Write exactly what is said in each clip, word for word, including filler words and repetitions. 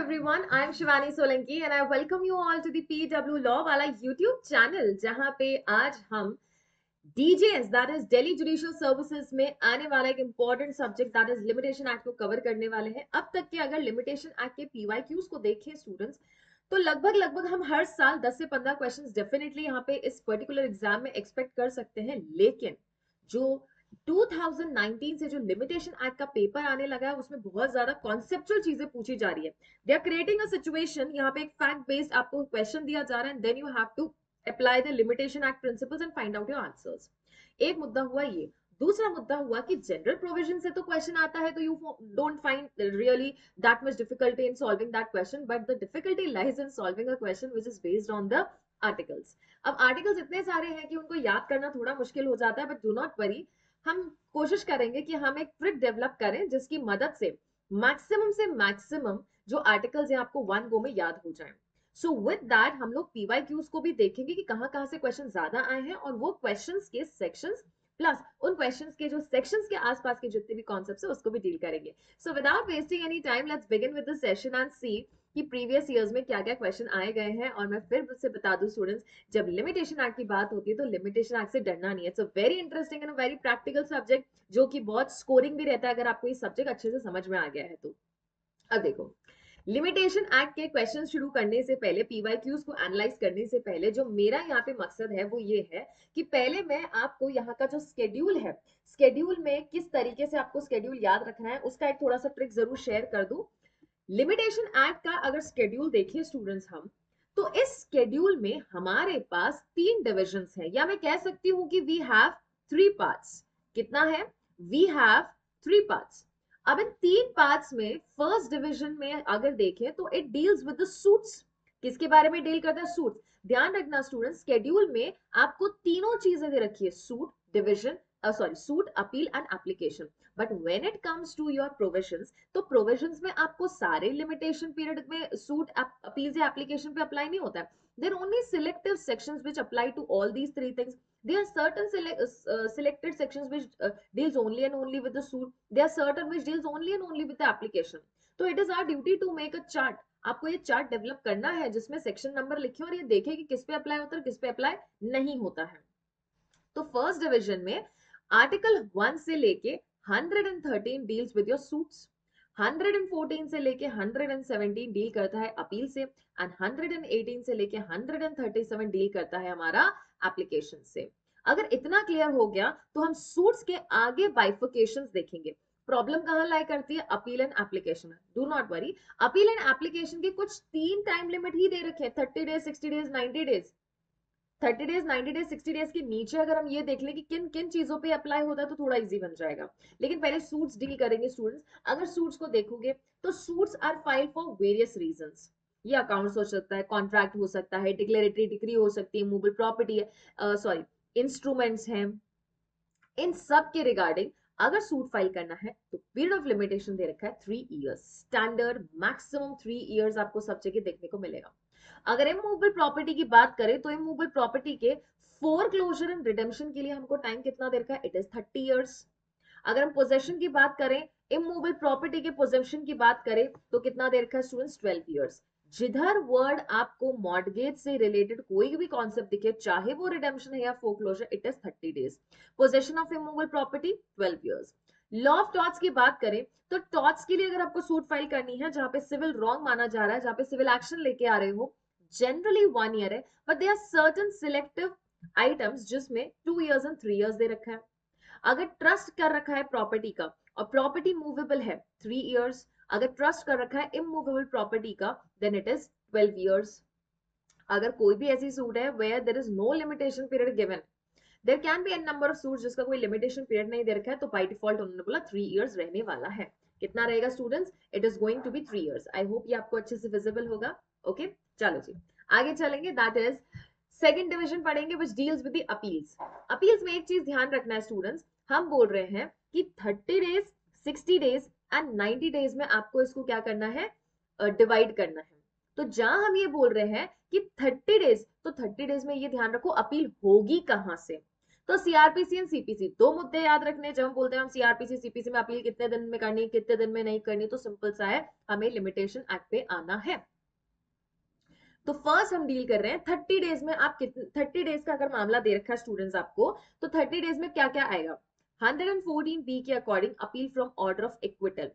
everyone, I am Shivani Solanki and I welcome you all to the P W Law वाला YouTube channel जहां पे आज हम D J S that is Delhi Judicial Services में आने वाला एक important subject that is Limitation Act को cover करने वाले हैं। अब तक के अगर Limitation Act के P Y Qs को देखें students तो लगभग लगभग हम हर साल दस से पंद्रह questions definitely यहाँ पे इस particular exam में expect कर सकते हैं, लेकिन जो दो हज़ार उन्नीस से जो लिमिटेशन एक्ट का पेपर आने लगा है उसमें बहुत ज्यादा कॉन्सेप्चुअल चीजें पूछी जा रही है। They are creating a situation, यहाँ पे एक फैक्ट बेस्ड आपको क्वेश्चन दिया जा रहा है, then you have to apply the limitation act principles and find out your answers. एक मुद्दा हुआ ये। दूसरा मुद्दा हुआ कि जनरल प्रोविजन से तो क्वेश्चन आता है तो you don't find really that much difficulty in solving that question, but the difficulty lies in solving a question which is based on the articles. अब आर्टिकल्स इतने सारे हैं कि उनको याद करना थोड़ा मुश्किल हो जाता है, बट डू नॉट वरी, हम कोशिश करेंगे कि हम एक ट्रिक डेवलप करें जिसकी मदद से मैक्सिमम से मैक्सिमम जो आर्टिकल्स हैं आपको वन गो में याद हो जाएं। सो विद दैट हम लोग पीवाईक्यूज को भी देखेंगे कि कहां कहां से क्वेश्चन ज्यादा आए हैं और वो क्वेश्चंस के सेक्शंस प्लस उन क्वेश्चंस के जो सेक्शंस के आसपास के जितने भी कॉन्सेप्ट्स है उसको भी डील करेंगे। So without wasting any time let's begin with the session and see कि प्रीवियस ईयर्स में क्या क्या क्वेश्चन आए गए हैं। और मैं फिर से बता दूं स्टूडेंट्स, जब लिमिटेशन एक्ट की बात होती है तो लिमिटेशन एक्ट से डरना नहीं है। It's a very interesting and very practical subject जो कि बहुत स्कोरिंग भी रहता है अगर आपको ये सब्जेक्ट अच्छे से समझ में आ गया है तो। अब देखो, लिमिटेशन एक्ट के क्वेश्चन शुरू करने से पहले, पीवाईक्यूज को एनालाइज करने से पहले जो मेरा यहाँ पे मकसद है वो ये है कि पहले मैं आपको यहाँ का जो स्केड्यूल है, स्केड्यूल में किस तरीके से आपको स्केड्यूल याद रखना है उसका एक थोड़ा सा ट्रिक जरूर शेयर कर दूं। लिमिटेशन एक्ट का अगर स्केड्यूल देखिए स्टूडेंट्स हम, तो इस स्केड्यूल में हमारे पास तीन डिविजन्स हैं, या मैं कह सकती हूं कि वी हैव थ्री पार्ट्स। कितना है? We have three parts. अब इन तीन पार्ट्स में फर्स्ट डिविजन में अगर देखें तो it deals with the suits. किसके बारे में डील करता है? सूट। ध्यान रखना स्टूडेंट्स, स्केड्यूल में आपको तीनों चीजें दे रखी है, suit, division, sorry suit, appeal and application. But when it comes to your provisions, तो प्रोविजंस में आपको सारे लिमिटेशन पीरियड में सूट, अपील या एप्लीकेशन पे अप्लाई नहीं होता है। There only selective sections which apply to all these three things. There are certain sele uh, selected sections which uh, deals only and only with the suit. There are certain which deals only and only with the application. तो it is our duty to make a chart. आपको ये chart develop करना है जिसमें section number लिखे और ये देखे कि किस पे अप्लाई होता है किस पे अप्लाई नहीं होता है। तो फर्स्ट डिविजन में आर्टिकल वन से लेके one hundred thirteen deals with your suits, one hundred fourteen से लेके one hundred seventeen डील करता है अपील से, एंड one hundred eighteen से लेके one hundred thirty-seven डील करता है हमारा एप्लीकेशन से। अगर इतना क्लियर हो गया तो हम सूट्स के आगे बाइफिकेशंस देखेंगे। प्रॉब्लम कहां लाई करती है? Appeal and application. Do not worry, appeal and application के कुछ तीन टाइम लिमिट ही दे रखे हैं, thirty days, sixty days, ninety days. Thirty days, ninety days, sixty days के नीचे अगर हम ये देख लें कि किन किन चीजों पे अप्लाई होता है तो थोड़ा इजी बन जाएगा। लेकिन पहले सूट्स डील करेंगे स्टूडेंट्स। अगर सूट्स को देखोगे तो suits are file for various reasons. ये अकाउंट्स हो सकता है, कॉन्ट्रैक्ट हो सकता है, डिक्लेरेटरी डिक्री हो सकती है, मूवेबल प्रॉपर्टी है, सॉरी इंस्ट्रूमेंट्स हैं, इन सब के रिगार्डिंग अगर सूट फाइल करना है तो पीरियड ऑफ लिमिटेशन दे रखा है three years. Standard maximum three years आपको सब जगह देखने को मिलेगा। अगर इमूवेबल प्रॉपर्टी की बात करें तो इमूवेबल प्रॉपर्टी के फोर क्लोजर एंड रिडेम्पशन के लिए हमको टाइम कितना दे रखा है? It is thirty years. अगर हम पोजेशन की बात करें, इमूवेबल प्रॉपर्टी के पोजेशन की बात करें तो कितना दे रखा है स्टूडेंट्स? Twelve years. जिधर वर्ड आपको मॉर्गेज से रिलेटेड कोई भी कॉन्सेप्ट दिखे, चाहे वो रिडेम्पशन है या foreclosure, it is thirty days. Possession of immovable property twelve years. Law of torts की बात करें तो टॉर्ट्स के लिए अगर आपको सूट फाइल करनी है जहां पे सिविल रॉन्ग माना जा रहा है, जहां पे सिविल एक्शन लेके आ रहे हो, जनरली वन ईयर है, but they are certain selective items जिसमें two years and three years दे रखा है। अगर ट्रस्ट कर रखा है प्रॉपर्टी का और प्रॉपर्टी मूवेबल है, थ्री इयर्स। अगर ट्रस्ट कर रखा है इमूवेबल प्रॉपर्टी का, then it is twelve years. अगर कोई भी ऐसी सूट है where there is no limitation period given, there can be an number of suits जिसका कोई लिमिटेशन पीरियड नहीं दे रखा है, तो बाय डिफॉल्ट उन्होंने बोला थ्री इयर्स रहने वाला है। कितना रहेगा students? It is going to be three years. I hope ये आपको अच्छे से विजिबल होगा। Okay okay? चलो जी आगे चलेंगे। दैट इज सेकंड डिवीजन पढ़ेंगे which deals with the appeals. Appeals में एक चीज ध्यान रखना है स्टूडेंट्स, हम बोल रहे हैं कि thirty days, sixty days and ninety days में आपको इसको क्या करना है? डिवाइड uh, करना है। तो जहां हम ये बोल रहे हैं कि थर्टी डेज, तो थर्टी डेज में ये ध्यान रखो अपील होगी कहां से। तो सीआरपीसी एंड सीपीसी दो मुद्दे याद रखने। जब हम बोलते हैं हम सीआरपीसी सीपीसी में अपील कितने दिन में करनी, कितने दिन में नहीं करनी, तो सिंपल सा है, हमें लिमिटेशन एक्ट पे आना है। तो फर्स्ट हम डील कर रहे हैं थर्टी डेज में। आप कितने थर्टी डेज का अगर मामला दे रखा है स्टूडेंट्स आपको, तो थर्टी डेज में क्या क्या आएगा। हंड्रेड फोर्टीन बी के according appeal from order of acquittal.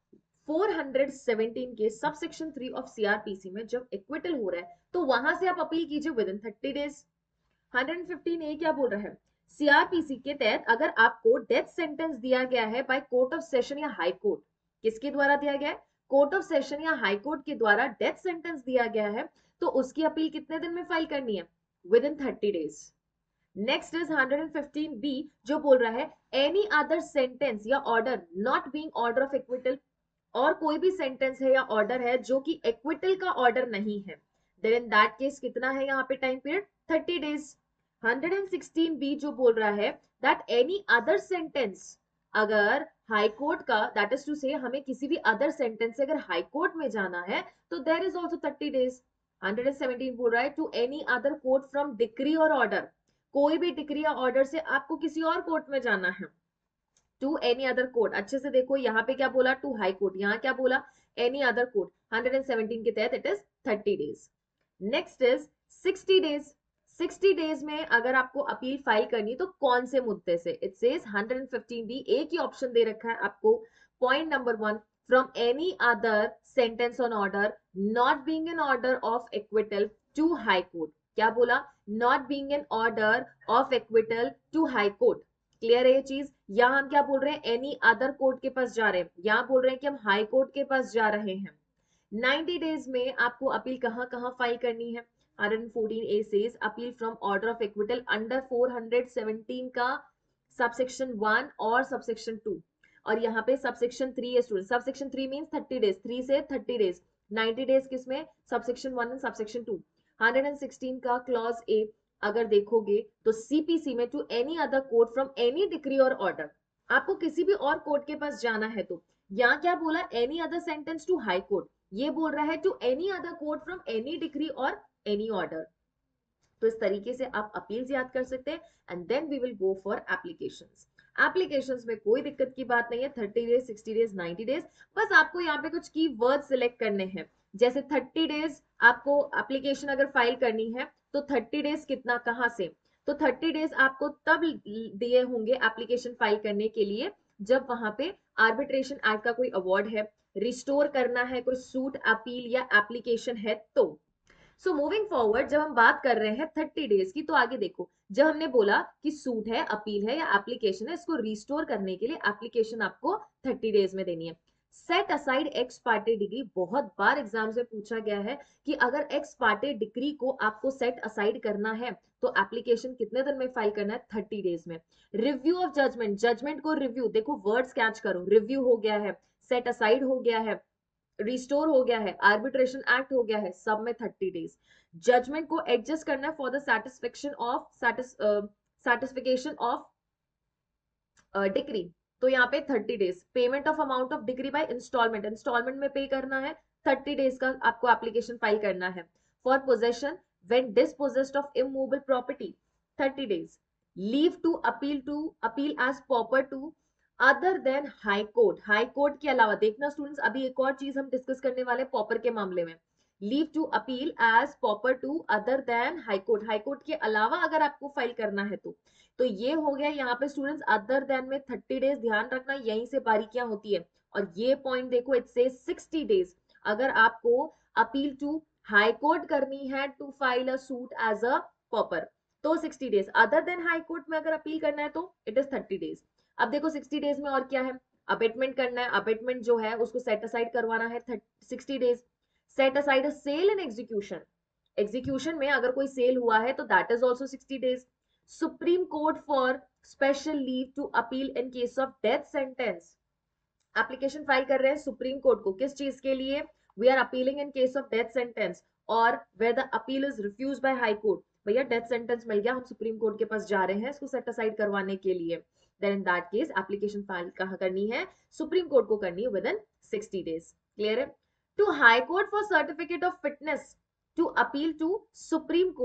Four hundred seventeen के sub section three of CrPC में जब एक्विटल हो रहा है तो वहां से आप अपील कीजिए within thirty days. Hundred fifteen A क्या बोल रहा है, सीआरपीसी के तहत अगर आपको डेथ सेंटेंस दिया गया है बाय कोर्ट ऑफ सेशन या हाई कोर्ट, किसके द्वारा दिया गया है, कोर्ट ऑफ सेशन या हाई कोर्ट के द्वारा डेथ सेंटेंस दिया गया है, तो उसकी अपील कितने दिन में फाइल करनी है, within thirty days. Next is hundred fifteen B जो बोल रहा है एनी अदर सेंटेंस या order not being order of acquittal, और कोई भी सेंटेंस है या ऑर्डर है जो कि एक्विटल का ऑर्डर नहीं है, देन इन दैट केस कितना है यहाँ पे time period, thirty days. Hundred sixteen B जो बोल रहा है दैट एनी अदर सेंटेंस, अगर हाई कोर्ट का, दैट इज टू से हमें किसी भी अदर सेंटेंस से अगर हाई कोर्ट में जाना है तो there is also thirty days. Hundred seventeen बोल रहा है to any other court from decree और ऑर्डर, कोई भी डिक्री या ऑर्डर से आपको किसी और कोर्ट में जाना है, टू एनी अदर कोर्ट। अच्छे से देखो यहाँ पे क्या बोला, टू हाई कोर्ट, यहाँ क्या बोला, any other court. Hundred seventeen के तहत it is thirty days. Next is sixty days. Sixty days में अगर आपको अपील फाइल करनी तो कौन से मुद्दे से, it says hundred fifteen B, एक ही ऑप्शन दे रखा है आपको, point number one, from any other sentence on order not being an order of acquittal to high court. क्या बोला, not being an order of acquittal to high court. Clear है ये चीज। यहाँ हम क्या बोल रहे हैं, एनी अदर कोर्ट के पास जा रहे हैं, यहाँ बोल रहे हैं कि हम हाई कोर्ट के पास जा रहे हैं। नाइंटी डेज में आपको अपील कहां कहां फाइल करनी है, hundred fourteen A says appeal from order of acquittal under four hundred seventeen का सबसेक्शन वन और सबसेक्शन टू, और यहाँ पे सबसेक्शन थ्री है student. Subsection three means thirty days, three से थर्टी डेज, नाइंटी डेज किसमें, subsection one and subsection two. Hundred sixteen का clause A अगर देखोगे तो सीपीसी में to any other court from any decree और ऑर्डर, आपको किसी भी और कोर्ट के पास जाना है, तो यहाँ क्या बोला, any other sentence to high court, ये बोल रहा है to any other court from any decree और एनी ऑर्डर। तो इस तरीके से आप अपील्स याद कर सकते हैं and then we will go for applications. Applications में कोई दिक्कत की बात नहीं है, thirty days, sixty days, ninety days, बस आपको यहाँ पे कुछ की वर्ड सिलेक्ट करने हैं। जैसे थर्टी डेज आपको एप्लीकेशन अगर फाइल करनी है तो थर्टी डेज कितना, कहां से, तो थर्टी डेज आपको तब दिए होंगे एप्लीकेशन फाइल करने के लिए जब वहां पे आर्बिट्रेशन एक्ट का कोई अवार्ड है, रिस्टोर करना है कोई सूट, अपील या एप्लीकेशन है तो। सो मूविंग फॉरवर्ड, जब हम बात कर रहे हैं थर्टी डेज की, तो आगे देखो, जब हमने बोला कि सूट है, अपील है या एप्लीकेशन है, इसको रिस्टोर करने के लिए एप्लीकेशन आपको थर्टी डेज में देनी है। Set aside ex party degree, बहुत बार एग्जाम से पूछा गया है कि अगर एक्स पार्टी डिग्री को आपको सेट असाइड करना है तो एप्लीकेशन कितने दिन में फाइल करना है, थर्टी डेज में। रिव्यू ऑफ जजमेंट, जजमेंट को रिव्यू, देखो वर्ड्स कैच करो, रिव्यू हो गया है, सेट असाइड हो गया है, रिस्टोर हो गया है, आर्बिट्रेशन एक्ट हो गया है, सब में थर्टी डेज। जजमेंट को एडजस्ट करना है for the satisfaction of satisfication of decree, तो यहाँ पे thirty days. Payment of amount of decree by instalment, instalment में पे करना है, थर्टी डेज का आपको एप्लीकेशन फाइल करना है। For possession when dispossessed of immovable property, thirty days. Leave to appeal to appeal as pauper to other than high court, high court के अलावा, देखना स्टूडेंट्स अभी एक और चीज हम डिस्कस करने वाले पॉपर के मामले में, leave to appeal as pauper to other than high court, high court के अलावा अगर आपको फाइल करना है तो तो ये हो गया यहाँ पे स्टूडेंट्स अदर देन में थर्टी डेज, ध्यान रखना यहीं से बारीकियां होती है। और ये पॉइंट देखो, इट से सिक्सटी डेज, अगर आपको अपील टू हाई कोर्ट करनी है to file a suit as a pauper तो sixty days, other than high court में अगर अपील करना है तो इट इज थर्टी डेज। अब देखो सिक्सटी डेज में और क्या है, अबेटमेंट करना है, अबेटमेंट जो है उसको सेट असाइड करवाना है sixty days. Set aside a sale and execution, execution में अगर कोई सेल हुआ है तो that is also sixty days. Supreme court for special leave to appeal in case of death sentence, application file कर रहे हैं सुप्रीम कोर्ट को, किस चीज के लिए, we are appealing in case of death sentence और where the appeal is refused by high court, भैया डेथ सेंटेंस मिल गया, हम सुप्रीम कोर्ट के पास जा रहे हैं इसको सेट असाइड करवाने के लिए, then in that case application file कहाँ करनी है, सुप्रीम कोर्ट को करनी है within सिक्सटी days। क्लियर है। To high court for certificate of fitness to appeal to supreme court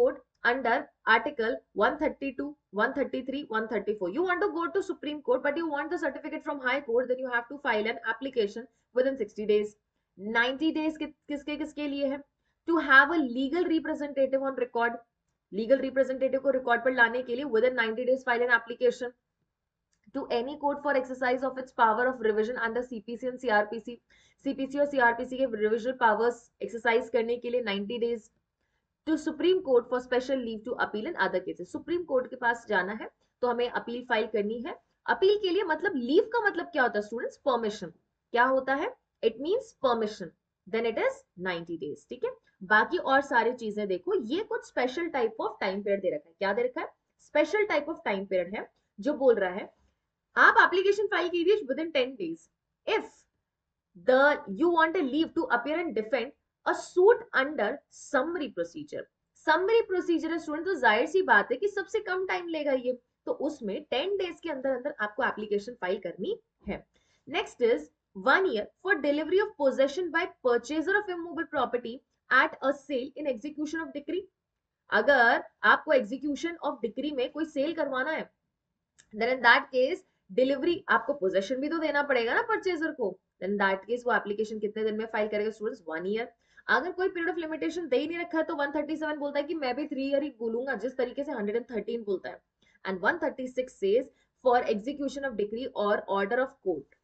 under article one thirty-two, one thirty-three, one thirty-four. You want to go to Supreme Court, but you want the certificate from High Court, then you have to file an application within sixty days. ninety days किसके किसके लिए है? To have a legal representative on record. Legal representative को record पर लाने के लिए within ninety days file an application. To any court for exercise of its power of revision under C P C and C R P C. C P C और C R P C के revision powers exercise करने के लिए ninety days. To Supreme Court for special leave to appeal in other cases. Supreme Court के पास जाना है तो हमें अपील फाइल करनी है. अपील के लिए मतलब लीव का मतलब क्या होता है स्टूडेंट्स? परमिशन. क्या होता है? It means permission. Then it is ninety days. ठीक है. बाकी और सारी चीजें देखो, ये कुछ special type of time period दे रखा है. क्या दे रखा है? Special type of time period है जो बोल रहा है आप एप्लीकेशन फाइल कीजिए within ten days. If the you want a leave to appear and defend a suit under summary procedure. Summary procedure है स्टूडेंट, तो जाहिर सी बात है कि सबसे कम टाइम लेगा ये, तो उसमें टेन डेज के अंदर अंदर आपको एप्लीकेशन फाइल करनी है. Next is one year for delivery of possession by purchaser of immovable property at a sale in execution of decree. अगर आपको एग्जीक्यूशन ऑफ डिक्री में कोई सेल करवाना है, then in that case delivery आपको possession भी तो देना पड़ेगा ना परचेजर को. देन दैट केस वो एप्लीकेशन कितने दिन में फाइल करेगा स्टूडेंट्स? One year. अगर कोई पीरियड ऑफ लिमिटेशन दे ही नहीं रखा है तो one thirty-seven बोलता है कि मैं भी थ्री ईयर ही बोलूंगा, जिस तरीके से one thirteen बोलता है. And one thirty-six says for execution of decree और ऑर्डर ऑफ कोर्ट.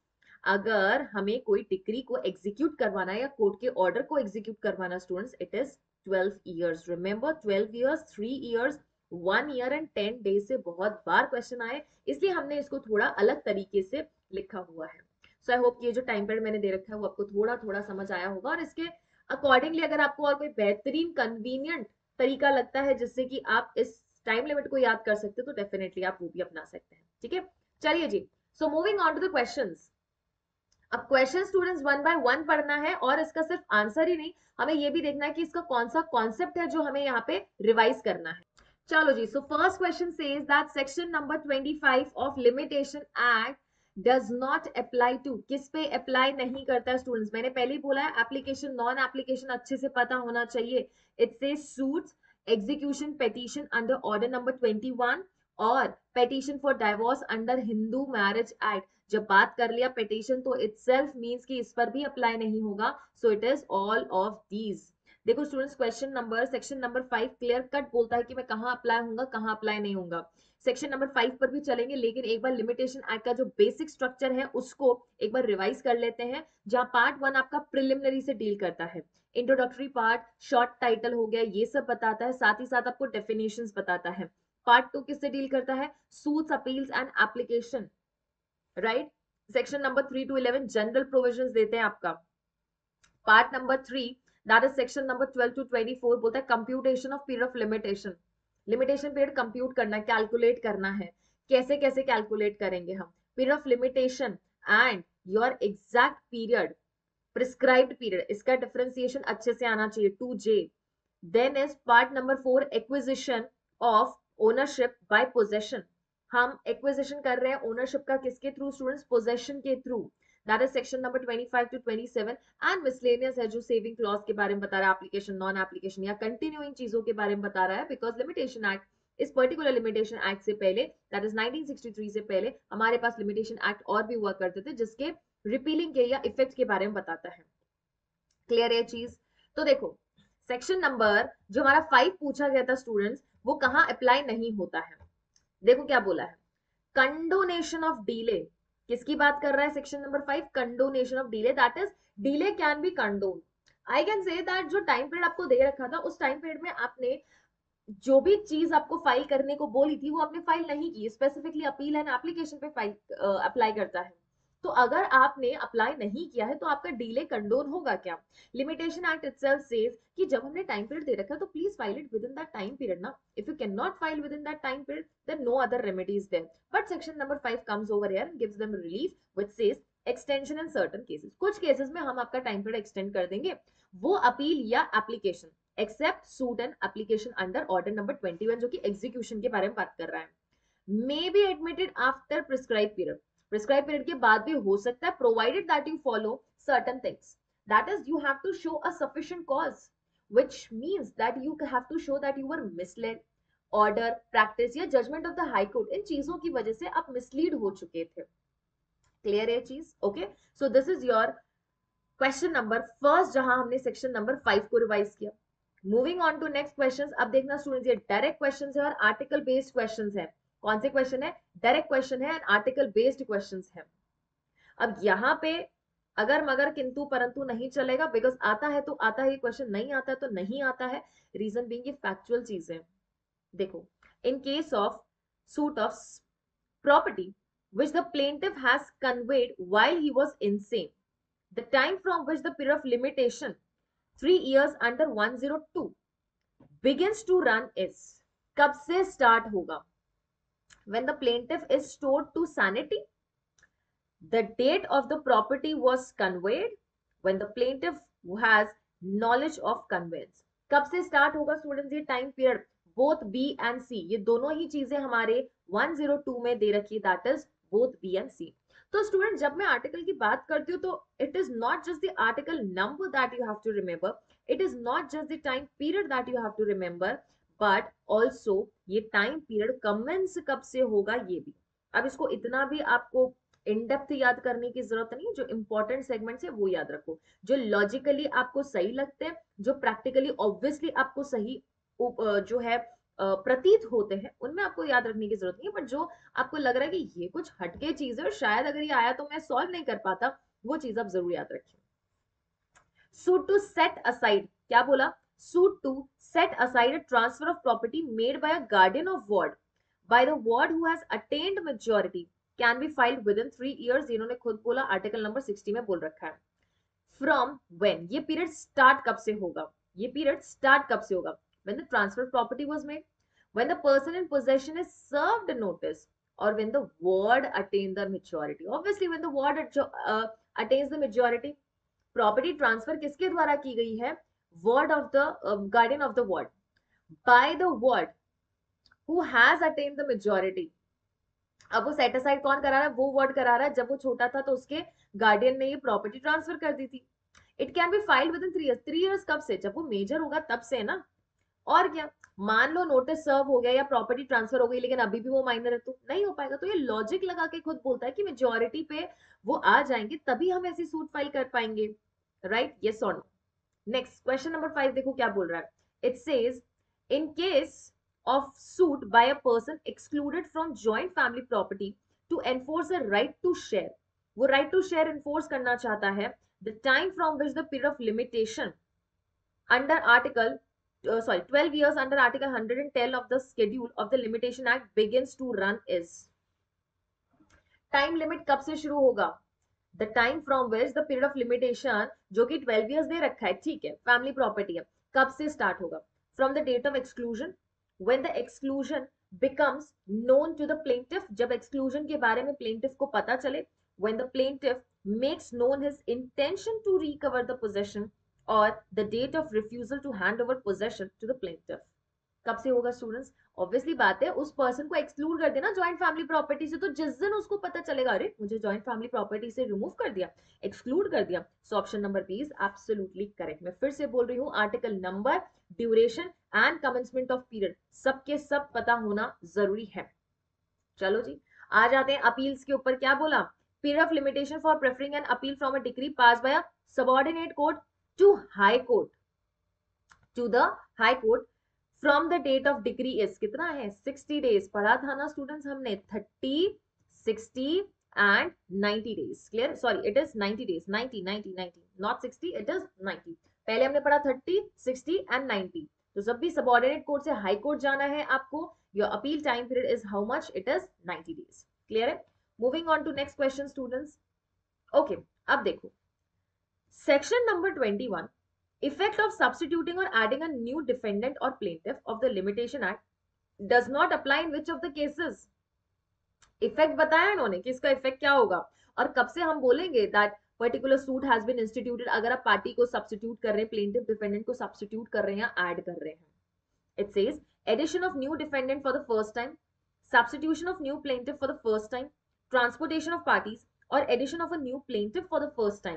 अगर हमें कोई डिक्री को एग्जीक्यूट करवाना है या कोर्ट के ऑर्डर को एग्जीक्यूट करवाना students, it is twelve years. Remember twelve years, three years, one year and ten days से बहुत बार क्वेश्चन आए, इसलिए हमने इसको थोड़ा अलग तरीके से लिखा हुआ है. सो आई होप ये जो टाइम पीरियड मैंने दे रखा है वो आपको थोड़ा थोड़ा समझ आया होगा, और इसके अकॉर्डिंगली अगर आपको और कोई बेहतरीन कन्वीनियंट तरीका लगता है जिससे कि आप इस टाइम लिमिट को याद कर सकते हो तो डेफिनेटली आप वो भी अपना सकते हैं. ठीक है, चलिए जी. So moving on to the questions. अब question students one by one पढ़ना है, और इसका सिर्फ आंसर ही नहीं, हमें ये भी देखना है कि इसका कौन सा कॉन्सेप्ट है जो हमें यहाँ पे रिवाइज करना है. चलो जी. So first question says that section number twenty-five of limitation act does not apply to. किस पे अप्लाई नहीं करता है स्टूडेंट्स? मैंने पहले ही बोला है एप्लीकेशन नॉन एप्लीकेशन अच्छे से पता होना चाहिए. It says suits execution petition under order number twenty-one और petition for divorce under Hindu marriage act. जब बात कर लिया पेटिशन तो इटसेल्फ मींस कि इस पर भी अप्लाई नहीं होगा. So it is all of these. देखो students, question number section number five clear cut बोलता है कि मैं कहाँ अप्लाई होऊंगा कहाँ अप्लाई नहीं होऊंगा. सेक्शन नंबर फाइव पर भी चलेंगे, लेकिन एक बार लिमिटेशन एक्ट का जो बेसिक स्ट्रक्चर है उसको एक बार रिवाइज कर लेते हैं. जहां पार्ट वन आपका प्रिलिमिनरी से डील करता है, इंट्रोडक्टरी पार्ट, शॉर्ट टाइटल हो गया, ये सब बताता है, साथ ही साथ आपको डेफिनेशंस बताता है. पार्ट टू किससे डील करता है? Suits, appeals and application. Right. Section number three to eleven general provisions देते हैं आपका. Part number three that is section number twelve to twenty-four बोलता है computation of period of limitation. Limitation period compute करना है, calculate करना है. कैसे कैसे कैलकुलेट करेंगे हम? Period of limitation and your exact period, prescribed period, इसका डिफरेंशिएशन अच्छे से आना चाहिए. टू जे. Then is part number four acquisition of ownership by possession. हम एक्विजिशन कर रहे हैं ओनरशिप का किसके थ्रू स्टूडेंट्स? पोजेशन के through. That is section number twenty-five to twenty-seven. And miscellaneous है जो सेविंग क्लॉज के बारे में बता रहा है, एप्लीकेशन नॉन एप्लीकेशन या कंटिन्यूइंग चीजों के बारे में बता रहा है. बिकॉज लिमिटेशन एक्ट, इस पर्टिकुलर लिमिटेशन एक्ट से पहले, दैट इज nineteen sixty-three से पहले हमारे पास लिमिटेशन एक्ट और भी हुआ करते थे जिसके रिपीलिंग के या इफेक्ट के बारे में बताता है. क्लियर है चीज? तो देखो सेक्शन नंबर जो हमारा फाइव पूछा गया था स्टूडेंट्स, वो कहाँ अप्लाई नहीं होता है. देखो क्या बोला है, कंडोनेशन ऑफ डिले. किसकी बात कर रहा है section number five? Condonation of delay. That is delay can be condone. I can say that जो टाइम पीरियड आपको दे रखा था उस टाइम पीरियड में आपने जो भी चीज आपको फाइल करने को बोली थी वो आपने फाइल नहीं की. स्पेसिफिकली अपील एंड एप्लीकेशन पे फाइल अप्लाई करता है. तो अगर आपने अप्लाई नहीं किया है तो आपका डिले कंडोन होगा क्या? लिमिटेशन एक्ट इटसेल्फ सेज कि जब हमने टाइम पीरियड दे रखा है तो please file it within that time period ना. If you can not file within that time period then no other remedy is there. But section number five comes over here and gives them relief which says extension in certain cases. कुछ cases में हम आपका time period extend कर देंगे, वो appeal या application, except suit and application under order number twenty-one जो कि एग्जीक्यूशन के बारे में बात कर रहा है, may be admitted after prescribe period. Prescribe period के बाद भी हो सकता है, provided that you follow certain things. That is you have to show a sufficient cause, which means that you have to show that you were misled, order, practice या judgment of the high court, इन चीजों की वजह से आप mislead हो चुके थे। क्लियर है चीज? Okay, so this is your question number first, जहां हमने सेक्शन नंबर फाइव को रिवाइज किया। Moving on to next question. अब देखना स्टूडेंट्स, ये डायरेक्ट क्वेश्चन है और आर्टिकल बेस्ड क्वेश्चन है। कौन से क्वेश्चन है? डायरेक्ट क्वेश्चन है एंड आर्टिकल बेस्ड क्वेश्चन है। अब यहाँ पे अगर मगर किंतु परंतु नहीं चलेगा, बिकॉज आता है तो आता है क्वेश्चन, नहीं आता है तो नहीं आता है। रीजन बीइंग ये फैक्चुअल चीज है। देखो, in case of suit of property which the plaintiff has conveyed while he was insane, the time from which the period of limitation, three years under one oh two, begins to run is, कब से start होगा? When the plaintiff is restored to sanity, the date of the property was conveyed, when the plaintiff has knowledge of conveyance. कब से start होगा students ये time period? Both B and C, ये दोनों ही चीजें हमारे one oh two में दे रखी, that is both B and C. तो स्टूडेंट, जब मैं आर्टिकल की बात करती हूँ तो it is not just the article number that you have to remember, it is not just the time period that you have to remember, but also ये time period commence कब से होगा ये भी। अब इसको इतना भी आपको इन डेप्थ याद करने की जरूरत नहीं है, जो इंपॉर्टेंट सेगमेंट्स है वो याद रखो, जो लॉजिकली आपको सही लगते हैं, जो प्रैक्टिकली ऑब्वियसली आपको सही जो है प्रतीत होते हैं, उनमें आपको याद रखने की जरूरत नहीं है। बट जो आपको लग रहा है कि ये कुछ हटके चीज है और शायद अगर ये आया तो मैं सॉल्व नहीं कर पाता, वो चीज आप जरूर याद रखें। सूट टू सेट असाइड, क्या बोला? Suit to set aside a transfer of property made by a guardian of ward by the ward who has attained majority can be filed within three years. इन्होंने खुद बोला, article number sixty में बोल रखा है। From when, ये period start कब से होगा? ये पीरियड स्टार्ट कब से होगा? When the transfer of property was made, when the person in possession is served notice, or when the ward attained the majority. Obviously, when the ward uh, attains the majority, property transfer किसके द्वारा की गई है? Ward of the uh, guardian of the ward by the ward who has attained the majority. अब वो set aside कौन करा रहा है? वो वर्ड करा रहा है। जब वो छोटा था तो उसके गार्डियन ने ये प्रॉपर्टी ट्रांसफर कर दी थी। It can be filed within three years. Three years कब से? जब वो मेजर होगा तब से ना। और क्या, मान लो नोटिस सर्व हो गया या प्रॉपर्टी ट्रांसफर हो गई लेकिन अभी भी वो माइनर है तो नहीं हो पाएगा। तो ये लॉजिक लगा के खुद बोलता है कि मेजॉरिटी पे वो आ जाएंगे तभी हम ऐसी सूट फाइल कर पाएंगे। राइट, यस और no? Next question number five देखो क्या बोल रहा है। It says in case of suit by a person excluded from joint family property to enforce a right to share, वो राइट टू शेयर एनफोर्स करना चाहता है, the time from which the period of limitation under article Uh, sorry, twelve years under Article one hundred ten of the Schedule of the Limitation Act begins to run is. Time limit कब से शुरू होगा? The time from which the period of limitation, जो कि twelve years दे रखा है, ठीक है, family property है, कब से start होगा? From the date of exclusion, when the exclusion becomes known to the plaintiff, जब exclusion के बारे में plaintiff को पता चले, when the plaintiff makes known his intention to recover the possession, और the date of refusal to hand over possession to the plaintiff. कब से होगा स्टूडेंट्स? ऑब्वियसली बात है, उस पर्सन को एक्सक्लूड कर देना ज्वाइंट फैमिली प्रॉपर्टी से, तो जिस दिन उसको पता चलेगा अरे मुझे ज्वाइंट फैमिली प्रॉपर्टी से रिमूव कर दिया, एक्सक्लूड कर दिया, so option number B is absolutely correct. मैं फिर से बोल रही हूँ, article number, duration and commencement of period सबके सब पता होना जरूरी है। चलो जी, आ जाते हैं अपील्स के ऊपर। क्या बोला? Period of limitation for preferring an appeal from a decree pass by a subordinate court to high court, to the high court from the date of decree is, कितना है? sixty days। पढ़ा था ना students हमने, thirty, sixty and ninety days। Clear? Sorry, it is ninety days, ninety, ninety, ninety, not sixty, it is ninety। पहले हमने पढ़ा thirty, sixty and ninety। तो जब भी सबऑर्डिनेट कोर्ट से हाई कोर्ट जाना है आपको, your appeal time period is how much? It is ninety days। Clear है? Moving on to next question students. Okay, अब देखो Section number twenty-one, effect of substituting or adding a new defendant or plaintiff of the Limitation Act does not apply in which of the cases? Effect बताया इन्होंने कि इसका effect क्या होगा और कब से हम बोलेंगे that particular suit has been instituted, अगर आप पार्टी को substitute कर रहे हैं, plaintiff defendant को substitute कर रहे हैं या add कर रहे हैं। It says addition of new defendant for the first time, substitution of new plaintiff for the first time, transportation of parties or addition of a new plaintiff for the first time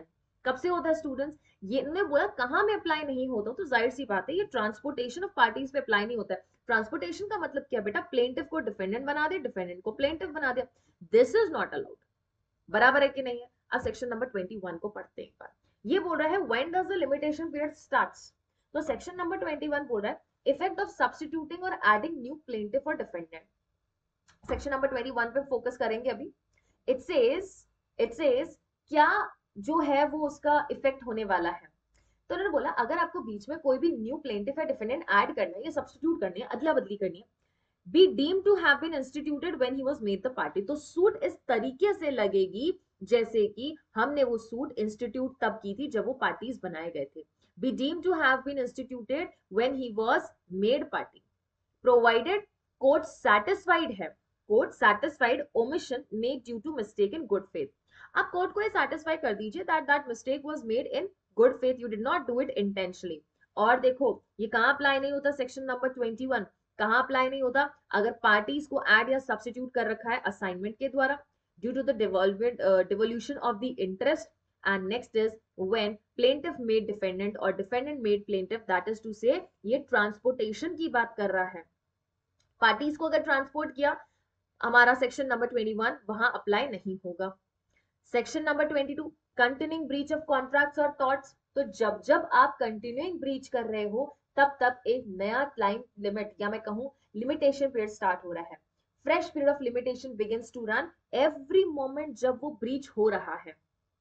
कब से होता है students? ये इन्होंने बोला कहाँ में apply नहीं होता, तो जाहिर सी बात है ये ट्रांसपोर्टेशन ऑफ पार्टीज पे अप्लाई नहीं होता है। ट्रांसपोर्टेशन का मतलब क्या बेटा? प्लेंटिफ को डिफेंडेंट बना दे, डिफेंडेंट को प्लेंटिफ बना दे। This is not allowed. बराबर है कि नहीं है? अब सेक्शन नंबर ट्वेंटी वन को पढ़ते हैं एक बार। ये बोल रहा है when does the limitation period starts. तो सेक्शन नंबर ट्वेंटी वन बोल रहा है इफेक्ट ऑफ सब्स्टिट्यूटिंग और एडिंग न्यू प्लेंटिफ और defendant. Section number twenty one पे फोकस करेंगे अभी। इट सेज इट सेज क्या जो है वो उसका इफेक्ट होने वाला है। तो उन्होंने बोला अगर आपको बीच में कोई भी न्यू प्लेंटिफ या डिफेंडेंट ऐड करना है या सब्स्टिट्यूट करनी है, अदला बदली करनी है, be deemed to have been instituted when he was made the party, तो सूट इस तरीके से लगेगी जैसे कि हमने वो सूट इंस्टीट्यूट तब की थी जब वो पार्टीज बनाए गए थे। be deemed to have been instituted when he was made party, provided court satisfied है, court satisfied omission made due to mistake in good faith। आप कोर्ट को ये satisfy कर दीजिए that that mistake was made in good faith, you did not do it intentionally। और देखो ये कहाँ अप्लाई नहीं होता? सेक्शन नंबर ट्वेंटी वन कहाँ अप्लाई नहीं होता? अगर पार्टीज को ऐड या सब्स्टिट्यूट कर रखा है असाइनमेंट के द्वारा due to the devolution of the interest. And next is when plaintiff made defendant और defendant made plaintiff, that is to say ये ट्रांसपोर्टेशन की बात कर रहा है। पार्टीज को अगर ट्रांसपोर्ट किया, हमारा सेक्शन नंबर ट्वेंटी वन वहां अप्लाई नहीं होगा। Section number twenty two continuing breach of contracts और टॉर्ट्स। तो जब जब आप कंटिन्यूइंग ब्रीच कर रहे हो तब तब एक नया टाइम लिमिट या मैं कहूं लिमिटेशन पीरियड स्टार्ट हो रहा है। Fresh period of limitation begins to run every moment जब वो ब्रीच हो रहा है।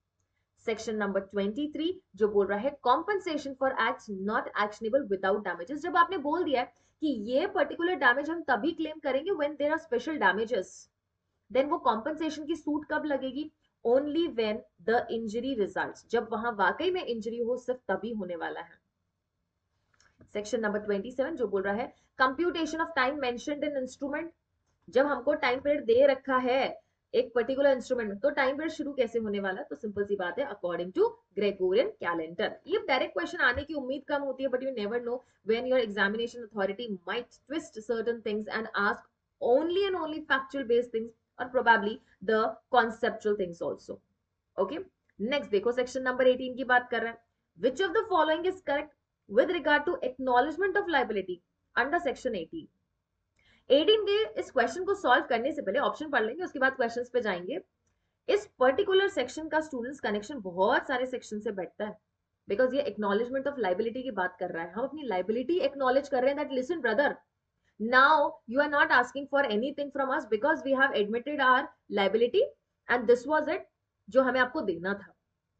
सेक्शन नंबर ट्वेंटी थ्री जो बोल रहा है compensation for acts not actionable without damages. जब आपने बोल दिया है कि ये पर्टिकुलर डैमेज हम तभी क्लेम करेंगे when there are special damages, then वो कॉम्पनसेशन की सूट कब लगेगी? Only when the injury results, जब वहां वाकई में इंजरी हो सिर्फ तभी होने वाला है। सेक्शन नंबर ट्वेंटी सेवन जो बोल रहा है computation of time mentioned in instrument. जब हमको टाइम पीरियड दे रखा है एक पर्टिकुलर इंस्ट्रूमेंट में, तो टाइम पीरियड शुरू कैसे होने वाला है? तो सिंपल सी बात है अकॉर्डिंग टू ग्रेगोरियन कैलेंडर। ये डायरेक्ट क्वेश्चन आने की उम्मीद कम होती है, but you never know when your examination authority might twist certain things and ask only and only factual based things और probably the conceptual things also. Okay, next देखो section number eighteen की बात कर रहा है which of the following is correct with regard to acknowledgement of liability under section eighteen। Eighteen के इस question को सॉल्व करने से पहले ऑप्शन पढ़ लेंगे, उसके बाद क्वेश्चंस पे जाएंगे। इस पर्टिकुलर सेक्शन का स्टूडेंट्स कनेक्शन बहुत सारे सेक्शन से बैठता है, बिकॉज ये एक्नॉलेजमेंट ऑफ लाइबिलिटी की बात कर रहा है। हम अपनी लाइबिलिटी एक्नॉलेज कर रहे हैं that listen brother, now you are not asking for anything from us because we have admitted our liability and this was it जो हमें आपको देना था।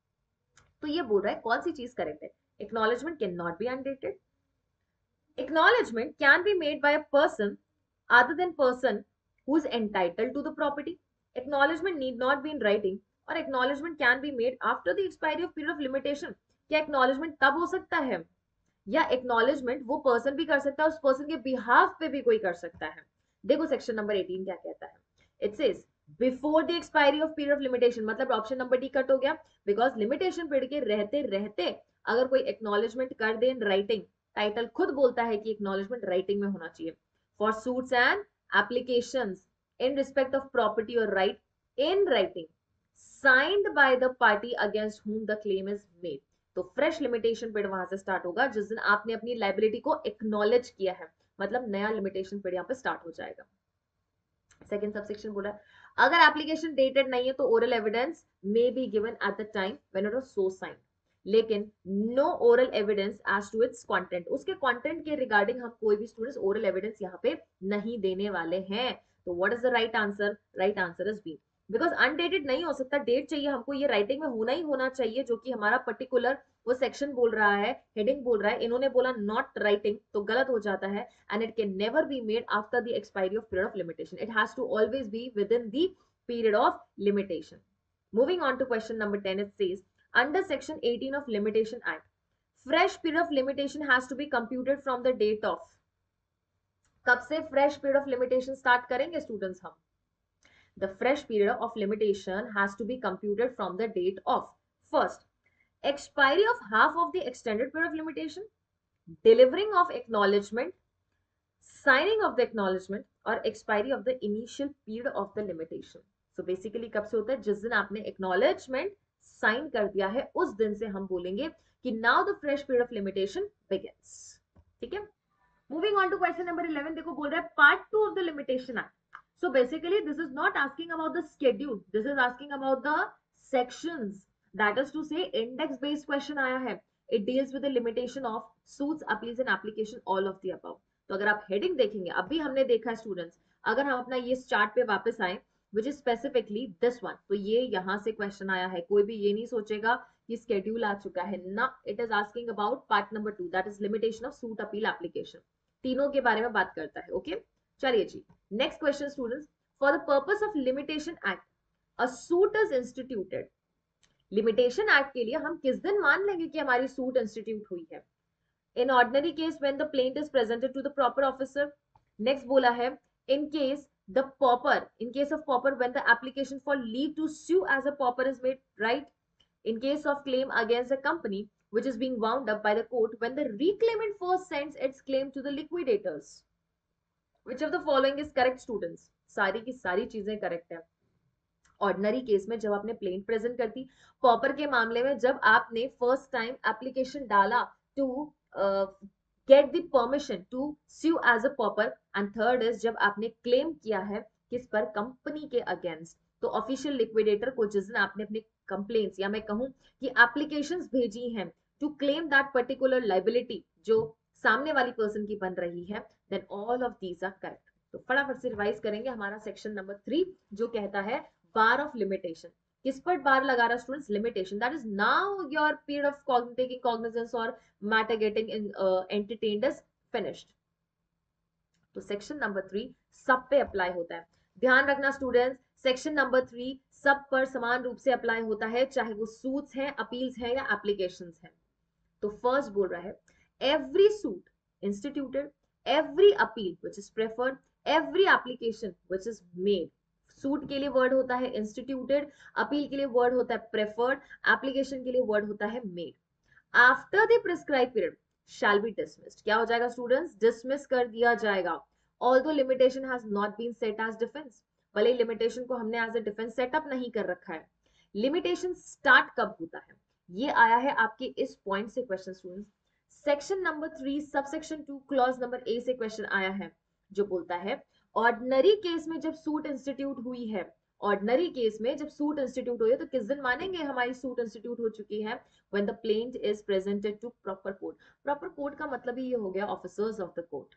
तो ये बोल रहा है कौन सी चीज करेक्ट है? Acknowledgement cannot be undated. Acknowledgement can be made by a person other than person who is entitled to the property. Acknowledgement need not be in writing or acknowledgement can be made after the expiry of period of limitation. क्या acknowledgement तब हो सकता है या acknowledgement वो person भी कर सकता है, उस person के behalf पे भी कोई कर सकता है? देखो सेक्शन नंबर एटीन क्या कहता है। It says before the expiry of period of limitation, मतलब ऑप्शन नंबर डी कट हो गया बिकॉज लिमिटेशन पीरियड के रहते रहते अगर कोई एक्नॉलेजमेंट कर दे इन राइटिंग, टाइटल खुद बोलता है कि एक्नॉलेजमेंट राइटिंग में होना चाहिए। For suits and applications in respect of property और right in writing signed by the party against whom the claim is made. तो फ्रेश लिमिटेशन पीरियड वहां से स्टार्ट होगा जिस दिन आपने अपनी लाइबिलिटी को एक्नॉलेज किया है, मतलब नया लिमिटेशन पीरियड यहाँ पे स्टार्ट हो जाएगा। सेकंड सबसेक्शन बोला अगर एप्लीकेशन डेटेड नहीं है तो oral evidence may be given at the time when it was so signed, लेकिन no oral evidence as to its content, उसके कंटेंट के रिगार्डिंग हम कोई भी स्टूडेंट्स ओरल एविडेंस यहाँ पे नहीं देने वाले हैं। तो what is the right answer? Right answer is B, because undated नहीं हो सकता, डेट चाहिए हमको, ये राइटिंग में होना ही होना चाहिए जो कि हमारा पर्टिकुलर वो सेक्शन बोल रहा है, हेडिंग बोल रहा है। इन्होंने बोला नॉट राइटिंग तो गलत हो जाता है and it can never be made after the expiry of period of limitation, it has to always be within the period of limitation. Moving on to question number ten, it says under section eighteen of limitation act fresh period of limitation has to be computed from the date of, कब से fresh period of limitation start करेंगे students हम? the fresh period of limitation has to be computed from the date of first expiry of half of the extended period of limitation, delivering of acknowledgement, signing of the acknowledgement और expiry of the initial period of the limitation। so basically कब से होता है? जिस दिन आपने acknowledgement sign कर दिया है उस दिन से हम बोलेंगे कि now the fresh period of limitation begins. ठीक है, moving on to question number eleven. देखो बोल रहा है part two of the limitation act. So basically this is not asking about the schedule, this is asking about the sections, that is to say index based question आया है। It deals with the limitation of suits, appeals and application, all of the above. तो अगर आप heading देखेंगे, अभी हमने देखा है स्टूडेंट्स, अगर हम अपना ये चार्ट पे वापस आए which is specifically this one, तो ये यहां से क्वेश्चन आया है। कोई भी ये नहीं सोचेगा कि स्केड्यूल आ चुका है ना, it is asking about part number two, that is limitation of suit, appeal, application, तीनों के बारे में बात करता है। Okay okay? चलिए जी, next question students. For the purpose of limitation act a suit is instituted. Limitation act के लिए हम किस दिन मान लेंगे कि हमारी सूट इंस्टीट्यूट हुई है? In ordinary case when the plaint is presented to the proper officer. Next बोला है in case the pauper, in case of pauper when the application for leave to sue as a pauper is made, right? In case of claim against a company which is being wound up by the court when the reclaimant first sends its claim to the liquidators. Which of the following is correct students? सारी की सारी चीजें correct है। Ordinary case में जब आपने plaint present करती, popper के मामले में जब आपने फर्स्ट टाइम एप्लीकेशन डाला to get the permission to sue as a pauper, and third is जब आपने क्लेम किया है किस पर? कंपनी के अगेंस्ट। तो ऑफिशियल लिक्विडेटर को जिस दिन आपने अपने कंप्लेंट्स या मैं कहूं कि एप्लीकेशंस भेजी हैं to claim that particular liability जो सामने वाली पर्सन की बन रही है, then all of these are correct. तो फटाफट से रिवाइज करेंगे हमारा सेक्शन नंबर थ्री जो कहता है बार ऑफ लिमिटेशन। किस पर बार लगा रहा students? Limitation, that is now your period of taking cognizance और matter getting entertained is finished. तो सेक्शन नंबर थ्री सब पे अप्लाई होता है। ध्यान रखना स्टूडेंट्स, सेक्शन नंबर थ्री सब पर समान रूप से अप्लाई होता है, चाहे वो सूट्स हैं, अपील्स हैं या एप्लीकेशंस हैं। तो फर्स्ट बोल रहा है every suit instituted, every appeal which is preferred, every application which is made. Suit के लिए वर्ड होता है इंस्टीट्यूटेड, अपील के लिए वर्ड होता है प्रेफर्ड, एप्लीकेशन के लिए वर्ड होता है made. After the prescribe period shall be dismissed. क्या हो जाएगा स्टूडेंट्स? डिसमिस कर दिया जाएगा। Although limitation has not been set as defence, भले लिमिटेशन को हमने एज अ डिफेंस सेटअप नहीं कर रखा है। लिमिटेशन स्टार्ट कब होता है? ये आया है आपके इस पॉइंट से question students. Section number three subsection two clause number A से क्वेश्चन आया है जो बोलता है ऑर्डिनरी केस में जब सूट इंस्टीट्यूट हुई है, ऑर्डिनरी केस में जब सूट इंस्टीट्यूट हुई है तो किस दिन मानेंगे हमारी सूट इंस्टीट्यूट हो चुकी है? When the plaint is presented to proper court. Proper court का मतलब ही ये हो गया officers of the court.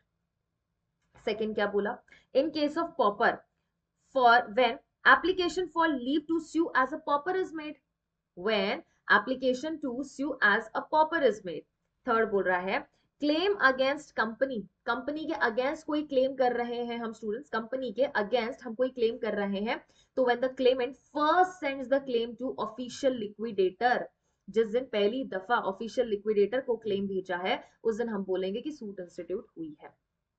Second क्या बोला? In case of pauper for when application for leave to sue as a pauper is made, when application to sue as a pauper is made। Third बोल रहा है claim against company, company के against कोई claim कर रहे हैं हम students, company के अगेंस्ट हम कोई क्लेम कर रहे हैं तो when the claimant first sends the claim to official liquidator, जिस दिन पहली दफा ऑफिशियल लिक्विडेटर को क्लेम भेजा है उस दिन हम बोलेंगे कि सूट इंस्टीट्यूट हुई है।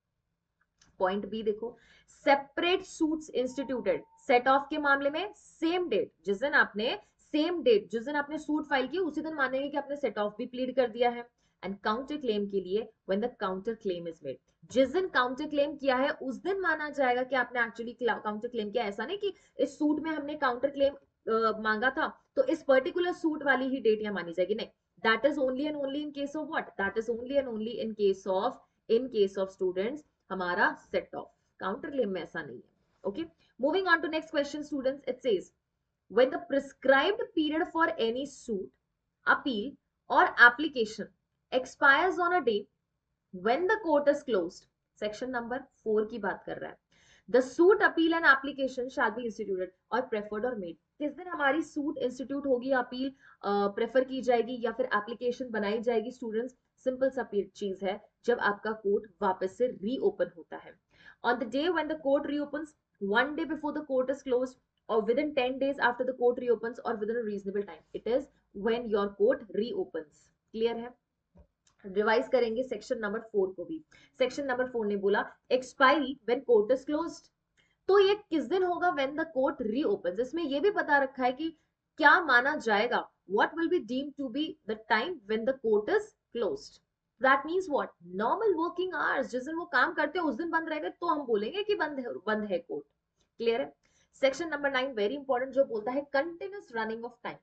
पॉइंट बी देखो, separate suits instituted, set off के मामले में सेम डेट, जिस दिन आपने सेम डेट जिस दिन आपने सूट फाइल किया उसी दिन मानेंगे कि आपने सेट ऑफ भी प्लीड कर दिया है। एंड काउंटर क्लेम के लिए when the counter claim is made, जिस दिन काउंटर क्लेम किया है उस दिन माना जाएगा कि आपने एक्चुअली काउंटर क्लेम किया। ऐसा नहीं कि इस सूट में हमने काउंटर क्लेम uh, मांगा था तो इस पर्टिकुलर सूट वाली ही डेट यहाँ मानी जाएगी, नहीं। That is only and only in case of what? That is only and only in case of in case of students हमारा सेट ऑफ। काउंटर क्लेम में ऐसा नहीं है। Okay, moving on to next question students, it says when the prescribed period for any suit, appeal और application expires on a day when the court is closed. Section number four की बात कर रहा है। The suit, appeal and application shall be instituted और preferred और made. किस दिन हमारी सूट इंस्टीट्यूट होगी, अपील प्रेफर uh, की जाएगी या फिर एप्लीकेशन बनाई जाएगी स्टूडेंट्स? सिंपल सा चीज है, जब आपका कोर्ट वापस से रीओपन होता है। On the day when the court reopens, one day before the court is closed, or within ten days after the court reopens, or within a reasonable time. It is when your court reopens. Clear है? Revise करेंगे section number four को भी। Section number four ने बोला expiry when court is closed, तो ये किस दिन होगा? When the court reopens. इसमें ये भी पता रखा है कि क्या माना जाएगा, what will be deemed to be the time when the court is closed. That means what? Normal working hours, जिस दिन वो काम करते हैं उस दिन बंद रहेगा तो हम बोलेंगे कि बंद है, बंद है कोर्ट। क्लियर है? Section number nine very important जो बोलता है continuous running of time.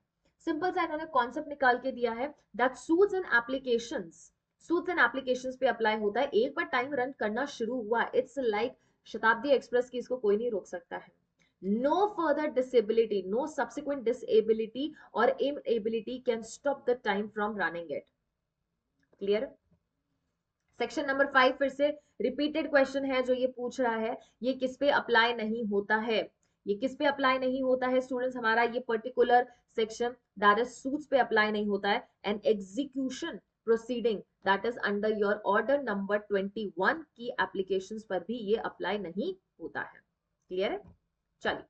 Simple सा इन्होंने कॉन्सेप्ट निकाल के दिया है that suits and applications, suits and applications पे अप्लाई होता है। एक बार टाइम रन करना शुरू हुआ, इट्स लाइक शताब्दी एक्सप्रेस की, इसको कोई नहीं रोक सकता है। No further disability, no subsequent disability or inability can stop the time from running it. Clear? Section number five फिर से रिपीटेड क्वेश्चन है जो ये पूछ रहा है, ये किस पे अप्लाई नहीं होता है, ये किस पे अप्लाई नहीं होता है स्टूडेंट्स, हमारा ये particular section that is suits पे अप्लाई नहीं होता है, and execution proceeding that is under your order number twenty one की एप्लीकेशंस पर भी ये अप्लाई नहीं होता है। क्लियर है? चलिए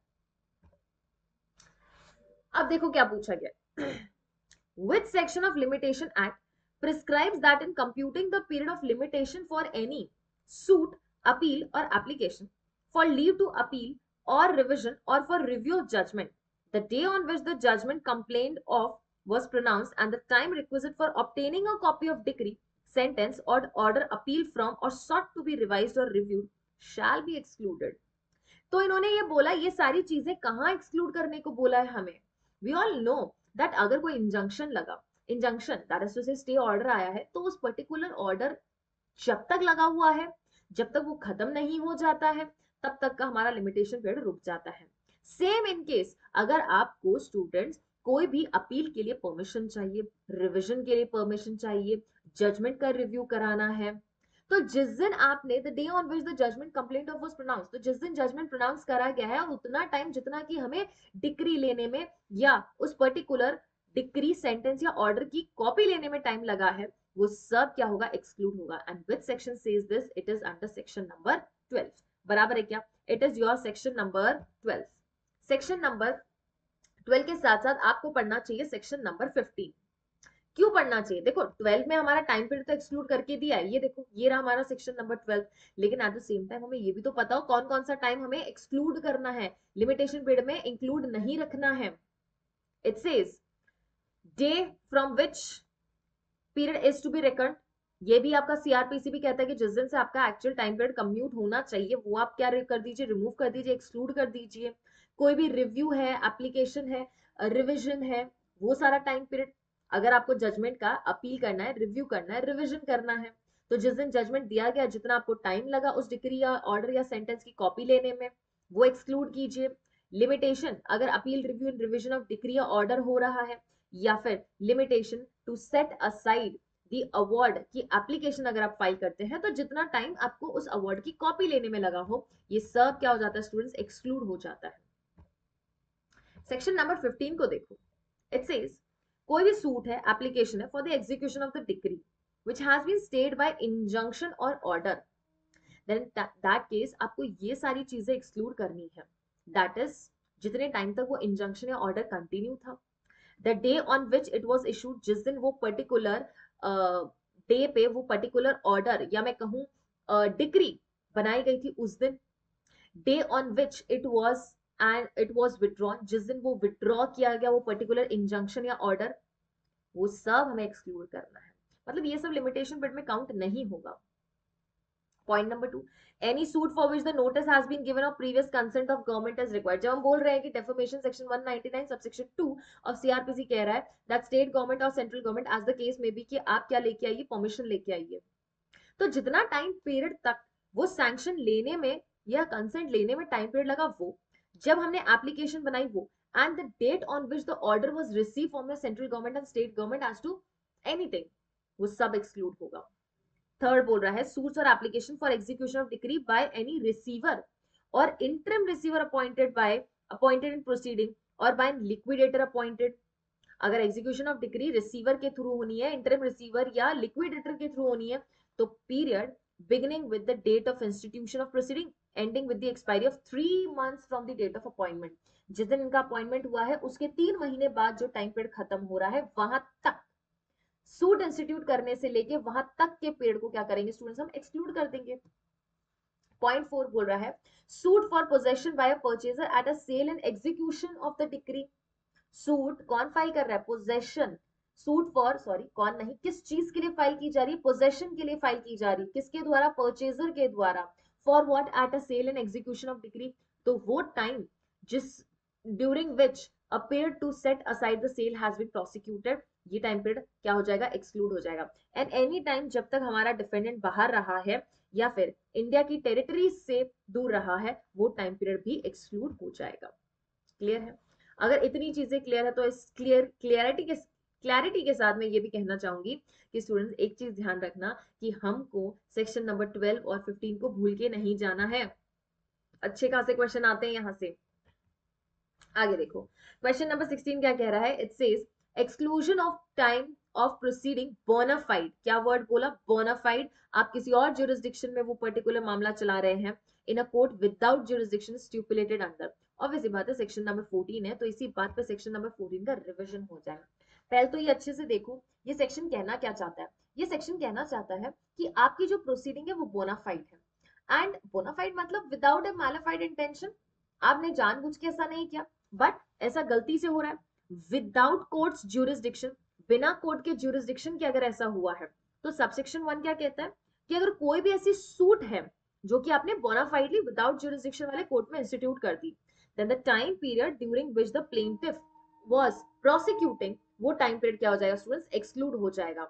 अब देखो क्या पूछा गया। Which section of Limitation Act prescribes that in computing the period of limitation for any suit, appeal or application for leave to appeal or revision or for review of judgment, the day on which the judgment complained of was pronounced and the time requisite for obtaining a copy of decree, sentence or order appealed from or sought to be revised or reviewed shall be excluded. तो इन्होंने ये बोला, ये सारी चीजें कहाँ exclude करने को बोला है हमें। वी ऑल नो दैट अगर कोई इंजंक्शन लगा, injunction that is to say stay order आया है, तो उस पर्टिकुलर ऑर्डर जब तक लगा हुआ है, जब तक वो खत्म नहीं हो जाता है, तब तक का हमारा लिमिटेशन पीरियड रुक जाता है। सेम इन केस अगर आपको स्टूडेंट्स कोई भी अपील के लिए परमिशन चाहिए, रिविजन के लिए परमिशन चाहिए, जजमेंट का रिव्यू कराना है, तो जिस दिन आपने the day on which the judgement complaint of was pronounce, तो जिस दिन जजमेंट प्रोनाउंस करा गया है, उतना टाइम जितना कि हमें डिक्री लेने में या उस पर्टिकुलर डिक्री, सेंटेंस या ऑर्डर की कॉपी लेने में टाइम लगा है, वो सब क्या होगा, एक्सक्लूड होगा। And which section says this? It is under section number twelve. बराबर है क्या? It is your section number twelve. Section number twelve के साथ साथ आपको पढ़ना चाहिए सेक्शन नंबर फिफ्टीन। क्यों पढ़ना चाहिए? देखो ट्वेल्व में हमारा टाइम पीरियड तो एक्सक्लूड करके दिया है, ये देखो ये रहा हमारा सेक्शन नंबर ट्वेल्व, लेकिन एट द सेम टाइम हमें ये भी तो पता हो कौन कौन सा टाइम हमें एक्सक्लूड करना है, लिमिटेशन पीरियड में इंक्लूड नहीं रखना है। It says day from which period is to be reckoned, ये भी आपका सीआरपीसी भी कहता है कि जिस दिन से आपका एक्चुअल टाइम पीरियड कम्यूट होना चाहिए वो आप क्या कर दीजिए, रिमूव कर दीजिए, एक्सक्लूड कर दीजिए। कोई भी रिव्यू है, एप्लीकेशन है, रिविजन है, वो सारा टाइम पीरियड, अगर आपको जजमेंट का अपील करना है, रिव्यू करना है, रिविजन करना है, तो जिस दिन जजमेंट दिया गया, जितना आपको टाइम लगा उस डिक्री या ऑर्डर या सेंटेंस की कॉपी लेने में, वो एक्सक्लूड कीजिए। लिमिटेशन, अगर appeal, review and revision of decree या ऑर्डर हो रहा है, या फिर limitation to set aside the award की एप्लीकेशन अगर आप फाइल करते हैं, तो जितना टाइम आपको उस अवार्ड की कॉपी लेने में लगा हो, ये सब क्या हो जाता है स्टूडेंट्स, एक्सक्लूड हो जाता है। सेक्शन नंबर फिफ्टीन को देखो। इट सेज कोई भी सूट है, एप्लीकेशन है for the execution of the decree which has been stayed by injunction और ऑर्डर, देन दैट केस आपको ये सारी चीजें एक्सक्लूड करनी है। दैट इज जितने टाइम तक वो इंजंक्शन या ऑर्डर कंटिन्यू था, the day on which it was issued, जिस दिन वो पर्टिकुलर डे uh, पे वो पर्टिकुलर ऑर्डर या मैं कहूं डिक्री uh, बनाई गई थी उस दिन, day on which it was and it was withdrawn, जिस दिन वो विथड्रॉ किया गया वो पर्टिकुलर इंजंक्शन या ऑर्डर, वो सब हमें एक्सक्लूड करना है। मतलब ये सब लिमिटेशन पीरियड में काउंट नहीं होगा। Point number two, any suit for which the notice has been given और previous consent of government is required. जब हम बोल रहे हैं कि defamation section one ninety nine subsection two of CrPC कह रहा है दैट स्टेट गवर्नमेंट और central government as the case में भी कि आप क्या लेके आइए, परमिशन लेके आइए, तो जितना टाइम पीरियड तक वो सैंक्शन लेने में या कंसेंट लेने में टाइम पीरियड लगा, वो जब हमने एप्लीकेशन बनाई वो, and the date on which the order was receive from the central government and state government as to anything, वो सब एक्सक्लूड होगा। थर्ड बोल रहा है सूट्स और application for execution of decree by any receiver और interim receiver appointed by appointed in proceeding और by liquidator appointed. अगर एग्जीक्यूशन ऑफ डिक्री रिसीवर के थ्रू होनी है, इंटरिम रिसीवर या लिक्विडेटर के थ्रू होनी है, तो period beginning with the date of institution of proceeding ending with the expiry of three months from the date of appointment, जिस दिन इनका अपॉइंटमेंट हुआ है उसके तीन महीने बाद जो टाइम पीरियड खत्म हो रहा है, वहां तक सूट इंस्टीट्यूट करने से लेके वहां तक के पीरियड को क्या करेंगे स्टूडेंट्स, हम एक्सक्लूड कर देंगे। पॉइंट फोर बोल रहा है suit for possession by a purchaser at a sale and execution of the decree. Suit कौन फाइल कर रहा है? पोजेशन, सूट फॉर, सॉरी कौन नहीं, किस चीज के लिए फाइल की जा रही है? पोजेशन के लिए फाइल की जा रही है, किसके द्वारा? परचेजर के द्वारा। For what? At a sale and execution of decree, तो वो टाइम जिस during which a period to set aside the sale has been prosecuted, ये टाइम पीरियड क्या हो जाएगा, एक्सक्लूड हो जाएगा। एंड एनी टाइम जब तक हमारा डिफेंडेंट बाहर रहा है या फिर इंडिया की टेरिटरी से दूर रहा है, वो टाइम पीरियड भी एक्सक्लूड हो जाएगा। क्लियर है? अगर इतनी चीजें क्लियर है तो इस क्लियर क्लियरिटी के क्लैरिटी के साथ मैं ये भी कहना चाहूंगी कि स्टूडेंट्स एक चीज ध्यान रखना कि हमको सेक्शन नंबर ट्वेल्व और फिफ्टीन को भूल के नहीं जाना है। अच्छे खासे क्वेश्चन आते हैं यहां से। आगे देखो, क्वेश्चन नंबर सिक्सटीन क्या कह रहा है, it says exclusion of time of proceeding bona fide, क्या वर्ड बोला, बोनाफाइड। आप किसी और ज्यूरिसडिक्शन में वो पर्टिकुलर मामला चला रहे हैं, in a court without jurisdiction stipulated under. Obviously बात है, सेक्शन नंबर फोर्टीन है, तो इसी बात पे सेक्शन नंबर फोर्टीन का रिवीजन हो जाए। पहले तो ये अच्छे से देखो, ये सेक्शन कहना क्या चाहता है। ये सेक्शन कहना चाहता है कि आपकी जो प्रोसीडिंग है वो बोनाफाइड है। एंड बोनाफाइड मतलब विदाउट ए मैलिफाइड इंटेंशन, आपने जानबूझ के ऐसा नहीं किया, बट ऐसा गलती से हो रहा है। विदाउट कोर्ट्स ज्यूरिसडिक्शन, बिना कोर्ट के ज्यूरिसडिक्शन के अगर ऐसा हुआ है, तो सबसेक्शन वन क्या कहता है कि अगर कोई भी ऐसी सूट है जो कि आपने बोनाफाइडली विदाउट ज्यूरिसडिक्शन वाले कोर्ट में इंस्टीट्यूट कर दी, then the time period during which the plaintiff was prosecuting, वो टाइम पीरियड क्या हो जाएगा स्टूडेंट्स, एक्सक्लूड हो जाएगा।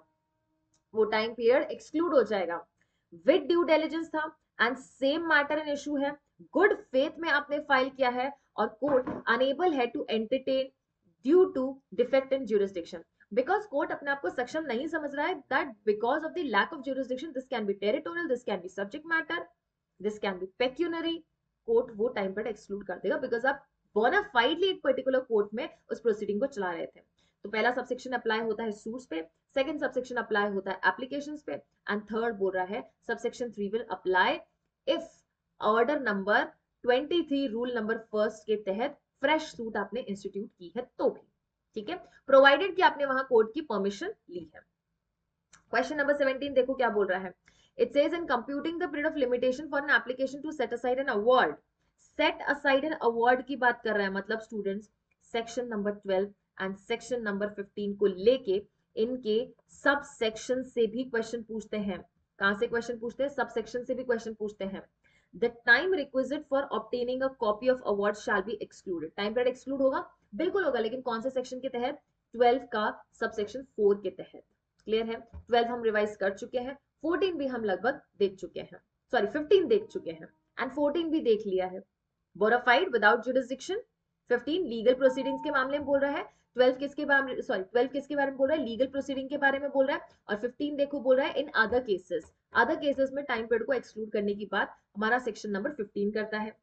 वो टाइम पीरियड एक्सक्लूड हो जाएगा। विद ड्यू डिलिजेंस था and same matter and issue है, गुड फेथ में आपने फाइल किया है और कोर्ट अनेबल है to entertain due to defect in jurisdiction, because court अपने आप को सक्षम नहीं समझ रहा है, that because of the lack of jurisdiction, this can be territorial, this can be subject matter, this can be pecuniary, court वो टाइम पीरियड एक्सक्लूड कर देगा बिकॉज आप बोनाफाइडली एक पर्टिकुलर कोर्ट में उस प्रोसीडिंग को चला रहे थे। तो पहला सबसेक्शन अप्लाई होता है सूट्स पे, सेकंड सबसेक्शन अप्लाई होता है एप्लीकेशंस पे, एंड थर्ड बोल रहा है subsection three will apply if order number twenty three rule number first के तहत फ्रेश सूट आपने इंस्टीट्यूट की है तो भी, ठीक है, प्रोवाइडेड कि आपने वहां कोर्ट की परमिशन ली है। क्वेश्चन नंबर सेवनटीन देखो क्या बोल रहा है, it says in computing the period of limitation for an application to set aside an award, set aside an award की बात कर रहा है, मतलब students section number twelve and section number fifteen को लेके इनके सब सेक्शन से भी क्वेश्चन पूछते हैं। कहां से क्वेश्चन पूछते हैं, सब सेक्शन से भी क्वेश्चन पूछते हैं। The time requisite for obtaining a copy of award shall be excluded, time period exclude होगा, बिल्कुल होगा, लेकिन कौन से सेक्शन के तहत, ट्वेल्व का सब सेक्शन फोर के तहत। क्लियर है? ट्वेल्व हम रिवाइज कर चुके हैं, फोर्टीन भी हम लगभग देख चुके हैं, सॉरी फिफ्टीन देख चुके हैं एंड फोर्टीन भी देख लिया है। Bona fide without jurisdiction, fifteen legal proceedings के मामले में बोल रहा है, ट्वेल्व किसके बारे में, सॉरी ट्वेल्व किसके बारे में बोल रहा है, लीगल प्रोसीडिंग के बारे में बोल रहा है, और फिफ्टीन देखो बोल रहा है in other cases, other cases में टाइम पीरियड को एक्सक्लूड करने की बात हमारा सेक्शन नंबर फिफ्टीन करता है।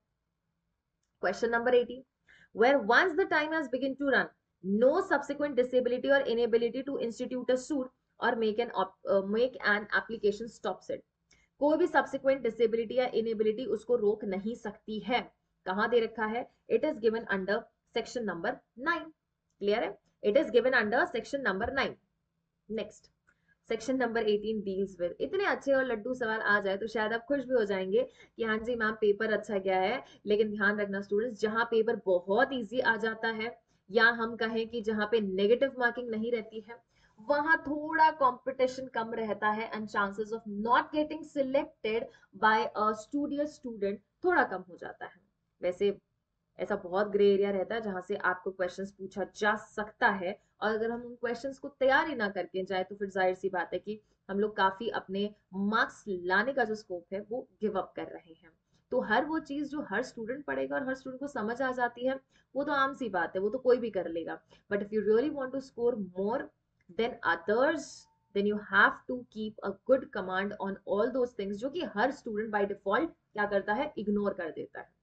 Question number eighteen, where once the time has begun to run, no subsequent disability or inability to institute a suit or make an uh, make an application stops it, कोई भी subsequent disability या inability उसको रोक नहीं सकती है। कहां दे रखा है, it is given under section number nine. Clear है? it is given under section number nine. Next section number eighteen deals with, इतने अच्छे और लड्डू सवाल आ जाए तो शायद आप खुश भी हो जाएंगे कि हाँ जी मैम पेपर अच्छा गया है, लेकिन ध्यान रखना स्टूडेंट्स, जहां पेपर बहुत इजी आ जाता है या हम कहें कि जहां पे नेगेटिव मार्किंग नहीं रहती है, वहां थोड़ा कंपटीशन कम रहता है and chances of not getting selected by a studious student थोड़ा कम हो जाता है। वैसे ऐसा बहुत ग्रे एरिया रहता है जहां से आपको क्वेश्चंस पूछा जा सकता है, और अगर हम उन क्वेश्चंस को तैयार ही ना करके जाए तो फिर जाहिर सी बात है कि हम लोग काफी अपने मार्क्स लाने का जो स्कोप है वो गिव अप कर रहे हैं। तो हर वो चीज जो हर स्टूडेंट पढ़ेगा और हर स्टूडेंट को समझ आ जाती है वो तो आम सी बात है, वो तो कोई भी कर लेगा, but if you really want to score more than others, then you have to keep a good command on all those things जो कि हर स्टूडेंट बाय डिफॉल्ट क्या करता है, इग्नोर कर देता है।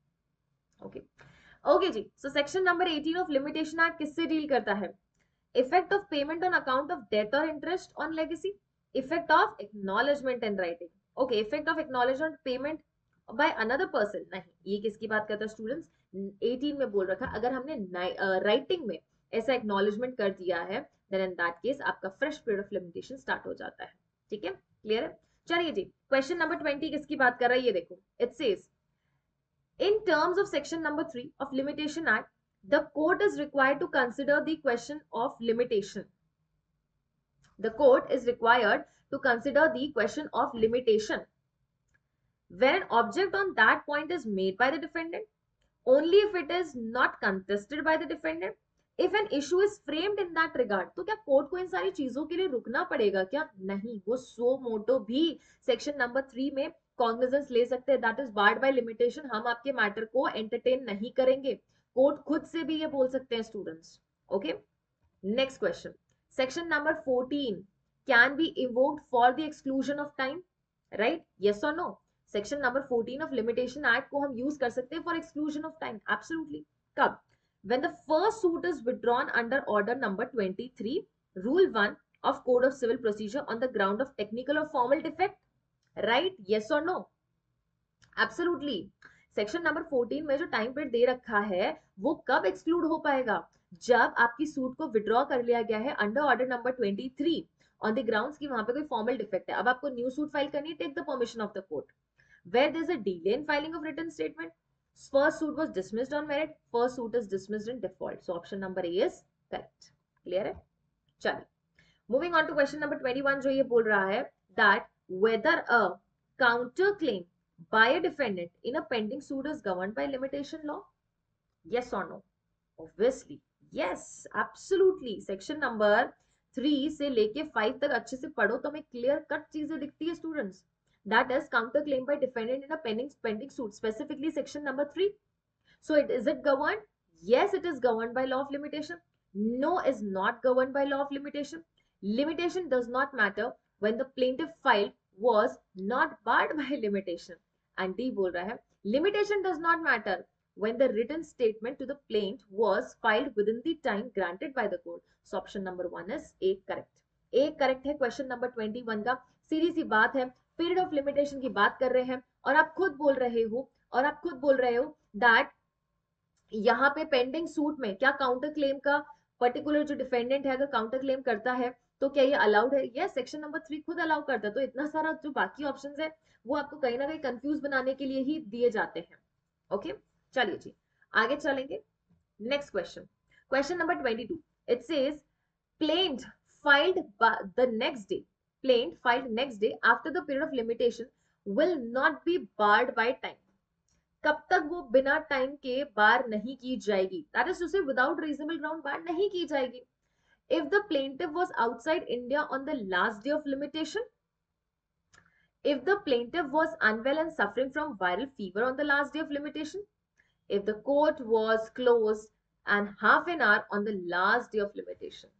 Okay okay ji, so section number eighteen of limitation act किससे deal करता है, effect of payment on account of debt और interest on legacy, effect of acknowledgement and writing. Okay, effect of acknowledgement payment by another person नहीं, ये किसकी बात करता है स्टूडेंट्स, एटीन में बोल रखा है अगर हमने राइटिंग uh, में ऐसा एक्नॉलेजमेंट कर दिया है देन इन दैट केस आपका fresh period of limitation start हो जाता है। ठीक है, क्लियर है? चलिए जी, क्वेश्चन नंबर ट्वेंटी किसकी बात कर रहा है ये देखो, it says in terms of section number three of limitation act, the court is required to consider the question of limitation. The court is required to consider the question of limitation when an object on that point is made by the defendant, only if it is not contested by the defendant, if an issue is framed in that regard, तो क्या court को इन सारी चीजों के लिए रुकना पड़ेगा क्या? नहीं, वो सो मोटो भी सेक्शन नंबर थ्री में कॉग्निजेंस ले सकते हैं, that is barred by limitation, हम आपके मैटर को एंटरटेन नहीं करेंगे। कोर्ट खुद से भी ये बोल सकते हैं students. Okay, next question, section number fourteen can be invoked for the exclusion of time, right? Yes और no? Section number fourteen of limitation act को हम यूज कर सकते हैं for exclusion of time, absolutely. कब? When the first suit is withdrawn under order number twenty-three, rule one of Code of Civil Procedure on the ground of technical or formal defect, right? Yes or no? Absolutely. Section number fourteen में जो time period दे रखा है वो कब exclude हो पाएगा? जब आपकी सूट को विड्रॉ कर लिया गया है under order number twenty three on the grounds की वहां पे कोई फॉर्मल डिफेक्ट है। अब आपको न्यू सूट फाइल करनी है, take the permission of the court. Where there is a delay in filing of written statement, first suit was dismissed on merit, first suit is dismissed in default, so option number A is correct. Clear है? चलिए, moving on to question number twenty-one, जो ये बोल रहा है that whether a counter claim by a defendant in a pending suit is governed by limitation law, yes or no? Obviously yes, absolutely. section number three से लेके five तक अच्छे से पढ़ो तो हमें क्लियर कट चीजें दिखती है students. That is counter claim by defendant in a pending pending suit, specifically section number three. So it is it governed? Yes, it is governed by law of limitation. No, is not governed by law of limitation. Limitation does not matter when the plaintiff filed was not barred by limitation. And D बोल रहा है limitation does not matter when the written statement to the plaintiff was filed within the time granted by the court. So option number one is A correct. A correct है question number twenty-one का। सीधी सी बात है, period of limitation की बात कर रहे हैं और आप खुद बोल रहे हो और आप खुद बोल रहे हो दैट यहाँ पे पेंडिंग सूट में क्या काउंटर क्लेम का पर्टिकुलर जो डिफेंडेंट है अगर काउंटर क्लेम करता है तो क्या ये अलाउड है? यस, सेक्शन नंबर थ्री खुद अलाउ करता है। तो इतना सारा जो बाकी ऑप्शंस है वो आपको कहीं ना कहीं कंफ्यूज बनाने के लिए ही दिए जाते हैं। ओके, चलिए जी आगे चलेंगे। Next question, question number twenty two, it says plaint filed the next day, plaint filed next day after the period of limitation will not be barred by time. कब तक वो बिना टाइम के बार नहीं की जाएगी? That is to say without reasonable ground बार नहीं की जाएगी। If the plaintiff was outside India on the last day of limitation, if the plaintiff was unwell and suffering from viral fever on the last day of limitation, if the court was closed and half an hour on the last day of limitation,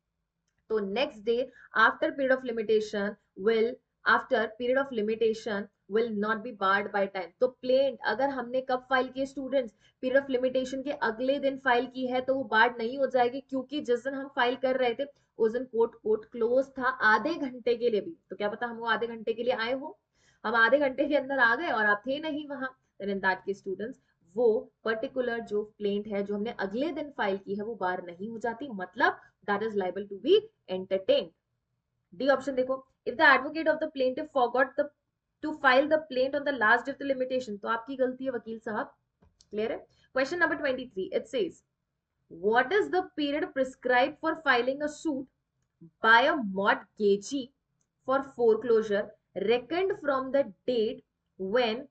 तो next day after period of limitation will after period of limitation will not be barred by time. तो plaint अगर हमने कब file किए students? Period of limitation के अगले दिन file की है तो वो बार्ड नहीं हो जाएगी, क्योंकि जिस दिन हम फाइल कर रहे थे उस दिन कोर्ट कोर्ट क्लोज था आधे घंटे के लिए भी। तो क्या पता हम वो आधे घंटे के लिए आए हो, हम आधे घंटे के अंदर आ गए और आप थे नहीं वहां, then in that case students वो पर्टिकुलर जो प्लेंट है जो हमने अगले दिन फाइल की है वो बार नहीं हो जाती, मतलब that is liable to be entertained. D option देखो, if the advocate of the plaintiff forgot the to file the plaint on the last day of the limitation, तो आपकी गलती है वकील साहब। क्लियर है? Question number twenty-three, it says what is the period prescribed for filing a suit by a mortgagee for foreclosure reckoned from the date when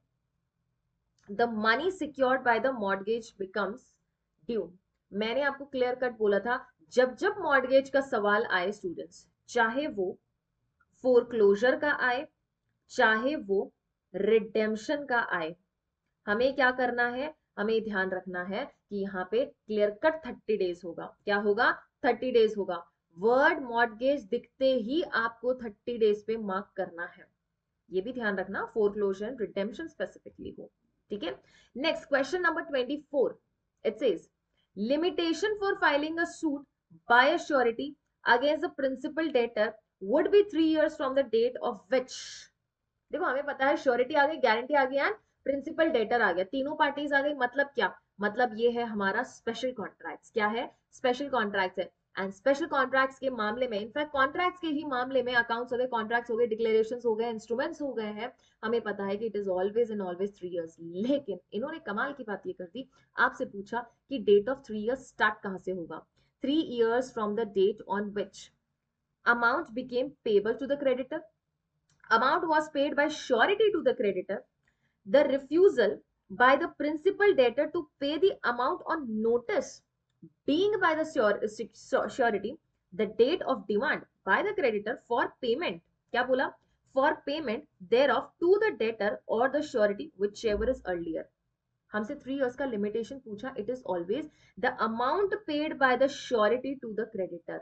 the money secured by the mortgage becomes due? मैंने आपको clear cut बोला था जब जब mortgage का सवाल आए students, चाहे वो फोरक्लोजर का आए चाहे वो रिडेम्पशन का आए, हमें क्या करना है? हमें ध्यान रखना है कि यहाँ पे क्लियर कट थर्टी डेज होगा। क्या होगा? थर्टी डेज होगा। वर्ड मॉर्गेज दिखते ही आपको थर्टी डेज पे मार्क करना है, ये भी ध्यान रखना, फोरक्लोजर एंड रिडेम्पशन स्पेसिफिकली हो। ठीक है, next question number twenty four, it says limitation for filing a suit by a surety against the principal debtor would be three years from the date of which, देखो हमें पता है surety आ गई, guarantee आ गई and principal debtor आ गया, तीनों parties आ गई। मतलब क्या? मतलब ये है हमारा स्पेशल कॉन्ट्रैक्ट्स। क्या है? स्पेशल कॉन्ट्रैक्ट्स है। एंड स्पेशल कॉन्ट्रैक्ट्स के मामले में, इनफैक्ट कॉन्ट्रैक्ट्स के ही मामले में अकाउंट्स हो गए, कॉन्ट्रैक्ट्स हो गए, डिक्लेरेशंस हो गए, इंस्ट्रूमेंट्स हो गए हैं, हमें पता है कि it is always and always three years. लेकिन इन्होंने कमाल की बात ये कर दी, आपसे पूछा कि date of three years start कहां से होगा? Three years from the date on which amount became payable to the creditor, amount was paid by surety to the creditor, the refusal by the principal debtor to pay the amount on notice being by the surety the date of demand by the creditor for payment, क्या बोला, for payment thereof to the debtor or the surety whichever is earlier. हमसे three years का limitation पूछा. It is always the amount paid by the surety to the creditor.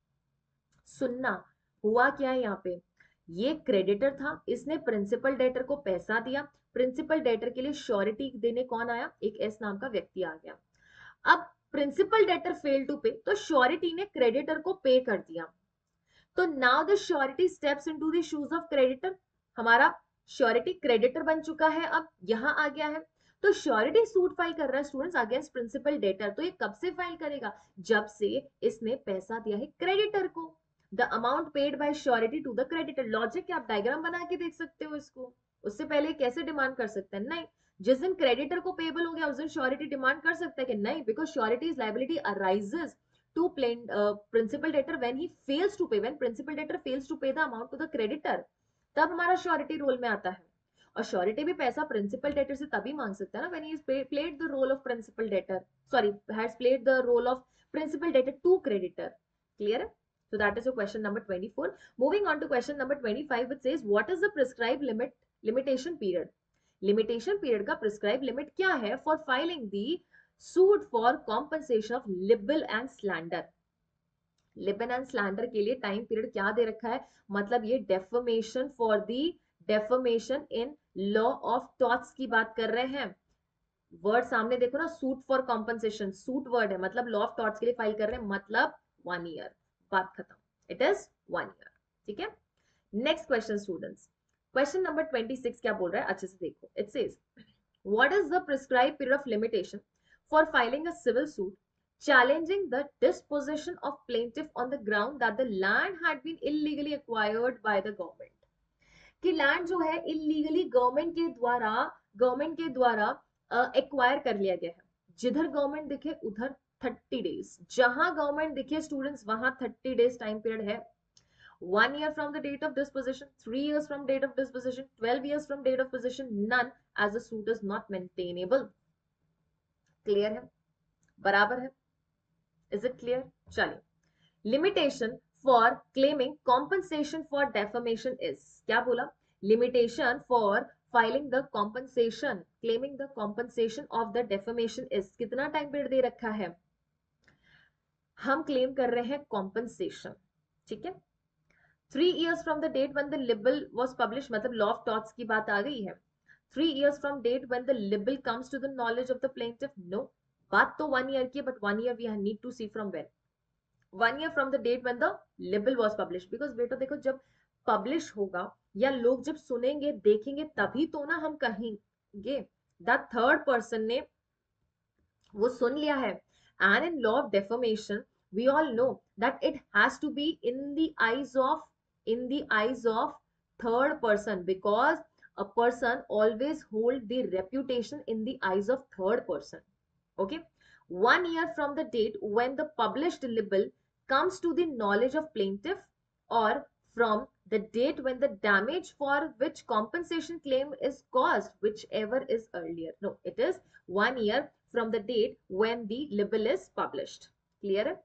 सुनना, हुआ क्या है यहाँ पे, ये क्रेडिटर था, इसने प्रिंसिपल डेटर को पैसा दिया, प्रिंसिपल डेटर के लिए श्योरिटी देने कौन आया, एक एस नाम का व्यक्ति आ गया. अब प्रिंसिपल डेटर फेल टू पे, तो श्योरिटी ने क्रेडिटर को पे कर दिया. तो now the surety steps into the shoes of creditor. हमारा श्योरिटी क्रेडिटर बन चुका है, अब यहां आ गया है. तो श्योरिटी सूट फाइल कर रहा है स्टूडेंट्स अगेंस्ट प्रिंसिपल डेटर. तो ये कब से फाइल करेगा, जब से इसने पैसा दिया है क्रेडिटर को. The amount paid by surety to the creditor. Logic क्या, आप डायग्राम बना के देख सकते हो इसको. उससे पहले कैसे डिमांड कर सकते हैं, नहीं, जिस दिन क्रेडिटर को पेबल हो गया उस दिन श्योरिटी डिमांड कर सकता है कि नहीं, because surety is liability arises to plain uh, principal debtor when he fails to pay, when principal debtor fails to pay the amount to the creditor, तब हमारा श्योरिटी रोल में आता है. और श्योरिटी भी पैसा प्रिंसिपल डेटर से तभी मांग सकता है ना, when he has played the role of principal debtor, sorry, has played the role of principal debtor to creditor. Clear? So that is your question number twenty-four. Moving on to question number twenty-five, which says what is the prescribed limit limitation period. Limitation period का prescribed limit क्या है for filing the suit for compensation of libel and slander. libel and slander के लिए time period क्या दे रखा है, मतलब ये defamation for the defamation in law of torts की बात कर रहे हैं. वर्ड सामने देखो ना, suit for compensation, suit word है, मतलब law of torts के लिए फाइल कर रहे हैं, मतलब वन ईयर, बात खत्म. It is one year. ठीक है. Next question students, question number twenty-six क्या बोल रहा है, अच्छे से देखो. It says what is the prescribed period of limitation for filing a civil suit challenging the disposition of plaintiff on the ground that the land had been illegally acquired by the government. कि land जो है illegally government के द्वारा government के द्वारा acquire uh, कर लिया गया है. जिधर गवर्नमेंट दिखे उधर थर्टी डेज, जहां गवर्नमेंट दिखे स्टूडेंट्स वहां थर्टी डेज टाइम पीरियड है. One year from the date of disposition, three years from date of disposition, twelve years from date of possession, none as the suit is not maintainable. Clear है, बराबर है, is it clear. चलिए, limitation for claiming compensation for defamation is, क्या बोला, limitation for filing the compensation claiming the compensation of the defamation is, कितना time period दे रखा है, हम क्लेम कर रहे हैं कॉम्पनसेशन. ठीक है. Three years from the date when the libel was publish, मतलब लॉ ऑफ टॉर्ट्स की बात आ गई है. Three years from date when the libel comes to the knowledge of the plaintiff. No, बात तो one year की है, but one year we need to see from when. One year from the date when the libel was published. Because बेटा देखो, जब publish होगा या लोग जब सुनेंगे देखेंगे तभी तो ना हम कहेंगे. That third person ने वो सुन लिया है. And in law of defamation, we all know that it has to be in the eyes of in the eyes of third person, because a person always hold the reputation in the eyes of third person. Okay. One year from the date when the published libel comes to the knowledge of plaintiff, or from the date when the damage for which compensation claim is caused, whichever is earlier. No, it is one year from the date when the libel is published. Clear है,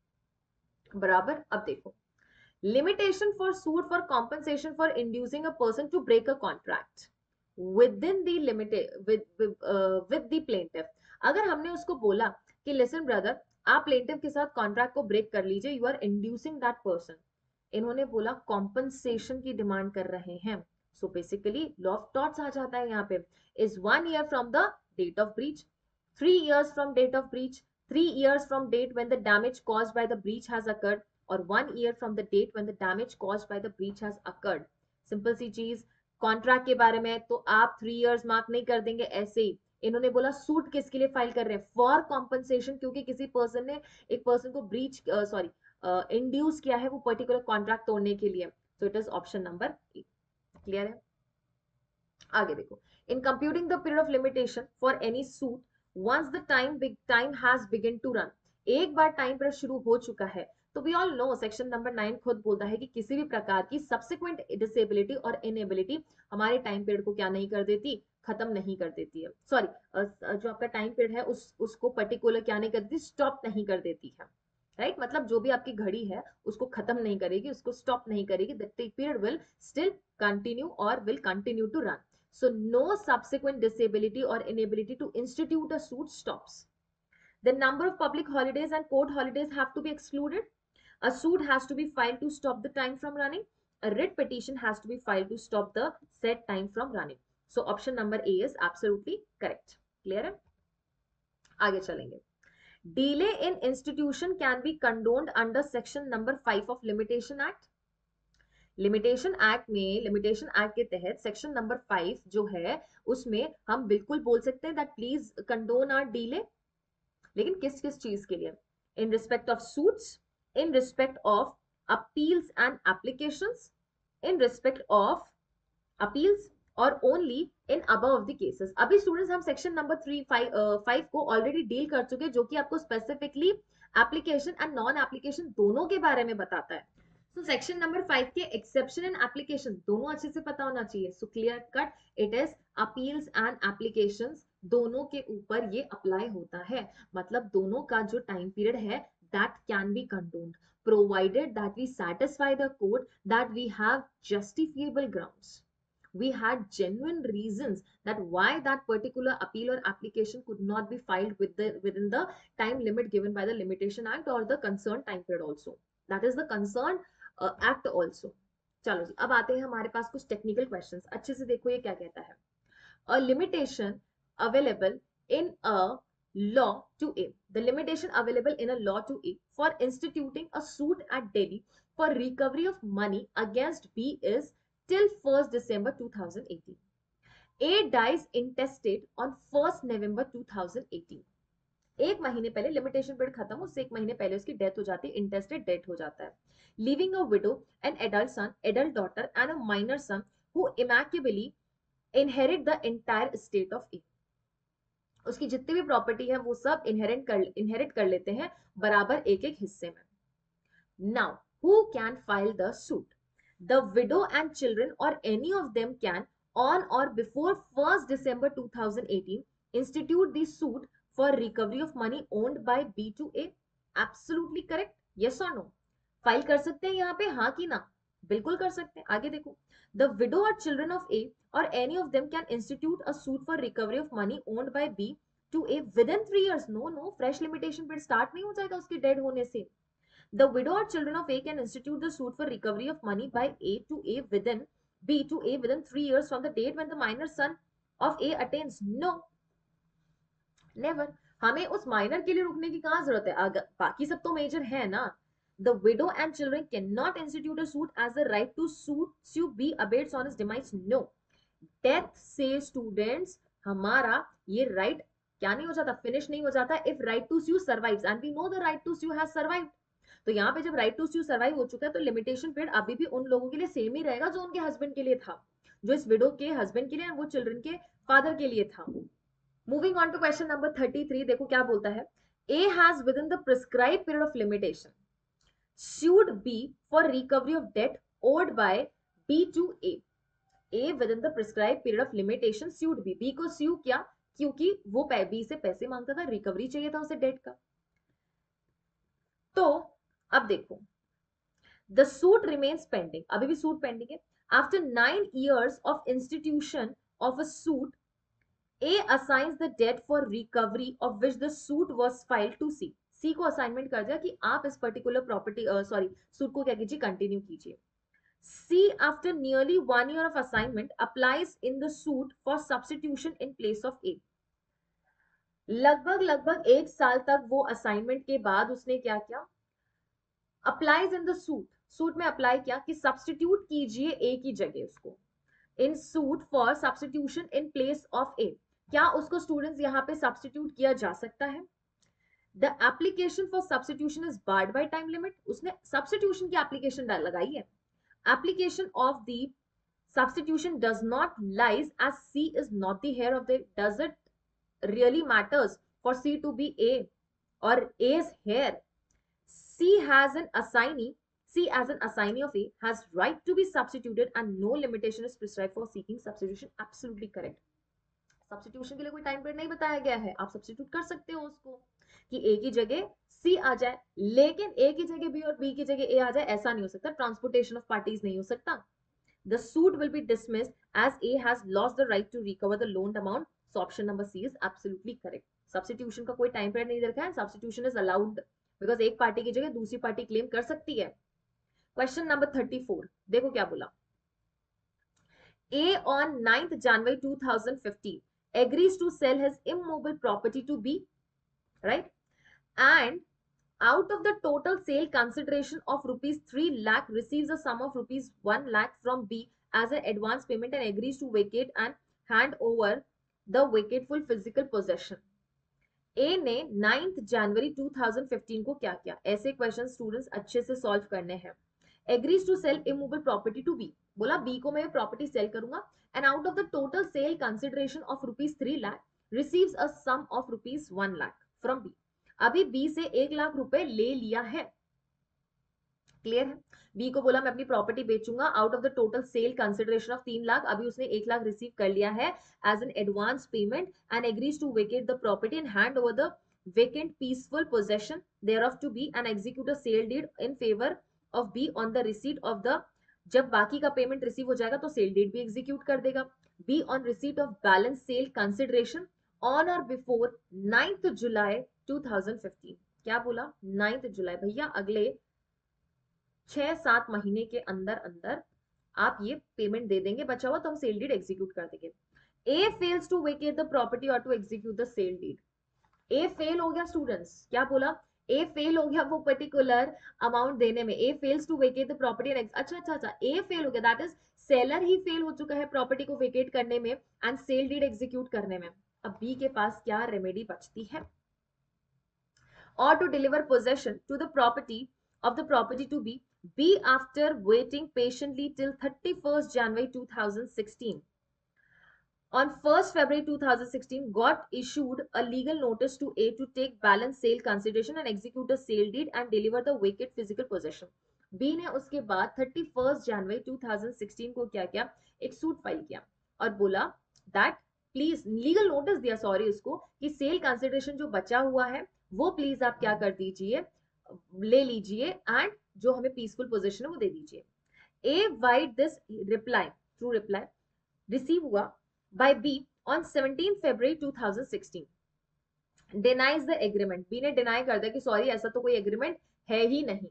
बराबर. अब देखो, limitation for suit for compensation for inducing a person to break a contract within the limited with with, uh, with the plaintiff. अगर हमने उसको बोला कि listen brother, आप plaintiff के साथ contract को break कर लीजिए, you are inducing that person. इन्होंने बोला compensation की demand कर रहे हैं, so basically law of torts आ जाता है यहाँ पे. is one year from the date of breach, three years from date of breach, three years from date when the damage caused by the breach has occurred, और one year from the date when the damage caused by the breach has occurred. Simple सी चीज. Contract के बारे में तो आप three years mark नहीं कर देंगे ऐसे ही. इन्होंने बोला सूट किसके लिए फाइल कर रहे हैं, फॉर कॉम्पनसेशन, क्योंकि किसी पर्सन ने एक पर्सन को ब्रीच सॉरी इंड्यूस किया है वो पर्टिकुलर कॉन्ट्रैक्ट तोड़ने के लिए. So it is option number A. Clear है. आगे देखो, in computing the period of limitation for any suit, once the time time has begin to run, एक बार टाइम पीरियड शुरू हो चुका है तो we all know section number nine खुद बोलता है कि किसी भी प्रकार की सब्सिक्वेंट डिसेबिलिटी और इनएबिलिटी हमारे टाइम पीरियड को क्या नहीं कर देती, खत्म नहीं कर देती है, सॉरी जो आपका टाइम पीरियड है उस उसको पर्टिकुलर क्या नहीं कर देती, स्टॉप नहीं कर देती है, राइट right? मतलब जो भी आपकी घड़ी है उसको खत्म नहीं करेगी, उसको स्टॉप नहीं करेगी, that period will still continue और will continue to run. So no subsequent disability or inability to institute a suit stops. The number of public holidays and court holidays have to be excluded. A suit has to be filed to stop the time from running. A writ petition has to be filed to stop the said time from running. So option number A is absolutely correct. Clear है? आगे चलेंगे. Delay in institution can be condoned under section number five of Limitation Act. Limitation act में, limitation act के तहत section number five जो है उसमें हम बिल्कुल बोल सकते हैं that please condone our delay, लेकिन किस किस चीज के लिए, in respect of suits, in respect of appeals and applications, in respect of appeals और only in above the cases. अभी स्टूडेंट्स हम सेक्शन नंबर थ्री फाइव को ऑलरेडी डील कर चुके हैं जो कि आपको specifically application and non application दोनों के बारे में बताता है. सो सेक्शन नंबर फाइव के एक्सेप्शन एंड एप्लीकेशन दोनों अच्छे से पता होना चाहिए. So clear cut it is appeals and applications दोनों के ऊपर ये अप्लाई होता है. मतलब दोनों का जो टाइम पीरियड है that can be condoned provided that we satisfy the court that we have justifiable grounds, we had genuine reasons that why that particular appeal or application could not be filed with the within the time limit given by the Limitation Act or the concerned time period also, that is the concerned act uh, also. चलो जी, अब आते हैं हमारे पास कुछ technical questions. अच्छे से देखो ये क्या कहता है. A limitation available in a law to A, the limitation available in a law to A for instituting a suit at Delhi for recovery of money against B is till first December two thousand eighteen. A dies intestate on first November two thousand eighteen. एक महीने पहले limitation period खत्म, उससे एक महीने पहले उसकी death हो जाती है, इंटेस्टेड डेथ हो जाता है. Leaving a widow, an adult son, adult daughter and a minor son who immaculately inherit the entire state of A. उसकी जितनी भी प्रॉपर्टी है वो सब इनहेरिट कर इनहेरिट कर लेते हैं बराबर एक एक हिस्से में. Now who can file the suit? The widow and children or any of them can on or before first December two thousand eighteen institute the suit for recovery of money owned by B to A. Absolutely correct. Yes or no? File कर सकते हैं यहाँ पे, हाँ कि ना? बिल्कुल कर सकते हैं. आगे देखो. The widow or children of A or any of them can institute a suit for recovery of money owned by B to A within three years. No, no. Fresh limitation period start नहीं हो जाएगा उसके dead होने से. The widow or children of A can institute the suit for recovery of money by A to A within B to A within three years from the date when the minor son of A attains. No. Never. हमें उस minor के लिए रुकने की कहां जरूरत है, अगर बाकी सब तो मेजर है ना. The widow and children can not institute a suit as the right to suit sue be abates on his demise. No. Death से स्टूडेंट्स हमारा ये राइट right क्या नहीं हो जाता, फिनिश नहीं हो जाता if right to sue survives, and we know the right to sue has survived. तो यहाँ पे जब राइट टू सू सर्वाइव हो चुका है तो लिमिटेशन पीरियड अभी भी उन लोगों के लिए सेम ही रहेगा जो उनके हस्बैंड के लिए था, जो इस विडो के हस्बैंड के लिए और वो चिल्ड्रन के फादर के लिए था. Moving on to question number thirty-three, देखो क्या बोलता है. A has within the prescribed period of limitation sued B for recovery of debt owed by B to A. A within the prescribed period of limitation sued B. B को sue किया क्योंकि वो B से पैसे मांगता था, recovery चाहिए था उसे डेट का. तो अब देखो, the suit remains pending, अभी भी सूट पेंडिंग है. After nine years of institution of a suit, A assigns the debt for recovery of which the suit was filed to C. C को असाइनमेंट कर दिया कि आप इस पर्टिकुलर प्रॉपर्टी सॉरी सूट को क्या कीजिए, कंटिन्यू कीजिए. C after nearly one year of assignment applies in the suit for substitution in place of A. लगभग लगभग एक साल तक वो असाइनमेंट के बाद उसने क्या किया, applies in the suit, suit में अप्लाई किया कि सब्स्टिट्यूट कीजिए ए की जगह उसको, in suit for substitution in place of A. क्या उसको स्टूडेंट्स यहाँ पे सब्स्टिट्यूट किया जा सकता है? The application for substitution is barred by time limit. उसने सब्स्टिट्यूशन की एप्लीकेशन लगाई है. Application of the substitution does not lies as C is not the heir of the. Does it really matters for C to be a or A is heir? C has an assignee, C as an assignee of A has right to be substituted and no limitation is prescribed for seeking substitution. Absolutely correct. Substitution के लिए कोई time period नहीं बताया गया है, आप substitute कर सकते हो उसको कि ए की जगह सी आ जाए, लेकिन ए की जगह बी और बी की जगह ए आ जाए ऐसा नहीं हो सकता, ट्रांसपोर्टेशन ऑफ पार्टीज नहीं हो सकता. The suit will be dismissed as A has lost the right to recover the loaned amount. So option number C is absolutely correct. Substitution का कोई टाइम पीरियड नहीं रखा है, substitution is allowed because एक party की जगह दूसरी party claim कर सकती है. क्वेश्चन नंबर थर्टी फोर, देखो क्या बोला. A on ninth January two thousand fifteen agrees to sell his immobile property to B, right? And out of the total sale consideration of rupees three lakh receives a sum of rupees one lakh from B as an advance payment and agrees to vacate and hand over the vacateful physical possession. A ने ninth January two thousand fifteen को क्या किया? ऐसे question students अच्छे से solve करने हैं. Agrees to sell immobile property to B, बोला B को मैं प्रॉपर्टी सेल करूंगा and out of the total sale consideration of rupees three lakh receives a sum of rupees one lakh from B. अभी B से एक लाख रुपए ले लिया है, क्लियर है. B को बोला मैं अपनी प्रॉपर्टी बेचूंगा, out of the total sale consideration of तीन लाख अभी उसने एक लाख रिसीव कर लिया है as an advance payment and agrees to vacate the property and hand over the vacant peaceful possession thereof to B and execute a sale deed in favour of B on the receipt of the, जब बाकी का payment receive हो जाएगा तो sale deed भी execute कर देगा. B on receipt of balance sale consideration on or before ninth July two thousand fifteen. क्या बोला? Ninth July. भैया अगले छह सात महीने के अंदर अंदर आप ये पेमेंट दे देंगे, बचा हुआ तो हम सेल डीड एग्जीक्यूट कर देंगे. A fails to vacate the property और to execute the sale deed. A fail हो गया स्टूडेंट्स, क्या बोला? ए फेल हो गया वो पर्टिकुलर अमाउंट देने में. A fails to vacate the property and, अच्छा अच्छा अच्छा ए फेल हो गया, दैट इज सेलर ही फेल हो चुका है प्रॉपर्टी को वेकेट करने में एंड सेल डीड एग्जीक्यूट करने में. अब बी के पास क्या रेमेडी बचती है? और to deliver possession to the property of the property to be B after waiting patiently till thirty-first January two thousand sixteen. On first February two thousand sixteen got issued a legal notice to A to take balance sale consideration and execute a sale deed and deliver the vacant physical possession. B ने उसके बाद thirty-first January two thousand sixteen को क्या किया? एक suit file किया और बोला that प्लीज, लीगल नोटिस दिया सॉरी उसको कि सेल कंसिडरेशन जो बचा हुआ है वो प्लीज आप क्या कर दीजिए, ले लीजिए एंड जो हमें पीसफुल पोजीशन है वो दे दीजिए. A vide this reply, through reply receive हुआ by B on seventeen February two thousand sixteen. Denies the agreement. B ने डिनाई कर दिया कि सॉरी ऐसा तो कोई एग्रीमेंट है ही नहीं.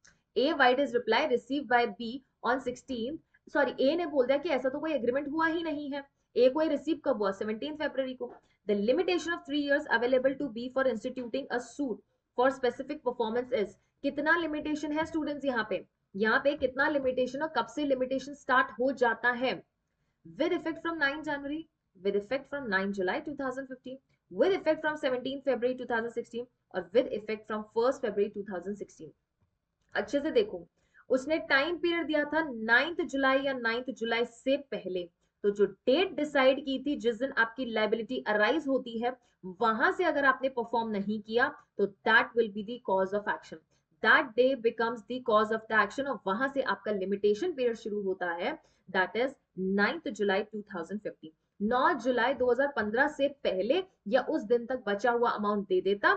A vide his reply receive by B on sixteen, sorry A ने बोल दिया कि ऐसा तो कोई एग्रीमेंट हुआ ही नहीं है. ए को रिसीव कब हुआ? सेवनटीन फरवरी को. The limitation of three years available to B for instituting a suit for specific performance is. कितना लिमिटेशन है स्टूडेंट्स यहाँ पे? यहाँ पे कितना लिमिटेशन और कब से लिमिटेशन स्टार्ट हो जाता है? With effect from nine January, with effect from nine July two thousand fifteen, with effect from seventeen February two thousand sixteen or with effect from first February two thousand sixteen. अच्छे से देखो, उसने time period दिया था ninth जुलाई या ninth जुलाई से पहले. तो जो डेट डिसाइड की थी जिस दिन आपकी लायबिलिटी अराइज होती है, वहां से अगर आपने परफॉर्म नहीं किया तो that will be the cause of action. That day becomes the cause of the action और वहां से आपका लिमिटेशन पीरियड शुरू होता है, that is ninth July two thousand fifteen. नौ जुलाई दो हज़ार पंद्रह से पहले या उस दिन तक बचा हुआ अमाउंट दे देता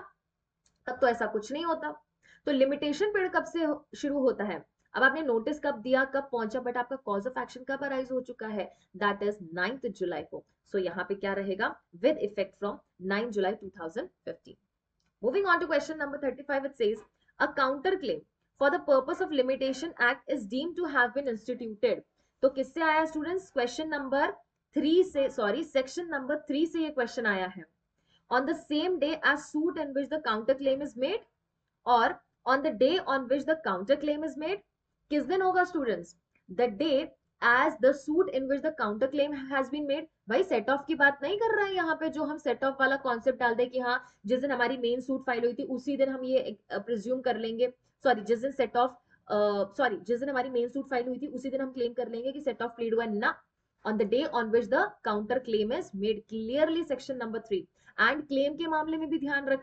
तब तो ऐसा कुछ नहीं होता. तो लिमिटेशन पीरियड कब से शुरू होता है? अब आपने नोटिस कब दिया, कब पहुंचा, बट आपका कॉज ऑफ एक्शन कब अराइज हो चुका है? दैट इज नाइन्थ जुलाई को. सो so, यहाँ पे क्या रहेगा? With effect from nine July two thousand fifteen. Moving on to question number thirty five, it says a counter claim for the purpose of limitation act is deemed to have been instituted. तो किससे आया students? Question number three से, sorry section number three से ये question आया है. On the same day as suit in which the counter claim is made or on the day on which the counter claim is made. किस दिन होगा students? The day as the suit in which the counter claim has been made. भाई set off की बात नहीं कर रहे हैं यहाँ पे, जो हम सेट ऑफ वाला कॉन्सेप्ट डाल दे कि हाँ जिस दिन हमारी मेन सूट फाइल हुई थी उसी दिन हम ये प्रिज्यूम कर लेंगे, सॉरी जिस दिन सेट ऑफ सॉरी जिस दिन हमारी मेन सूट फाइल हुई थी उसी दिन हम क्लेम कर लेंगे कि सेट ऑफ प्लीड हुआ ना. On the day on which the counter claim is made, clearly section number three. And claim के मामले में भी ध्यान रखना,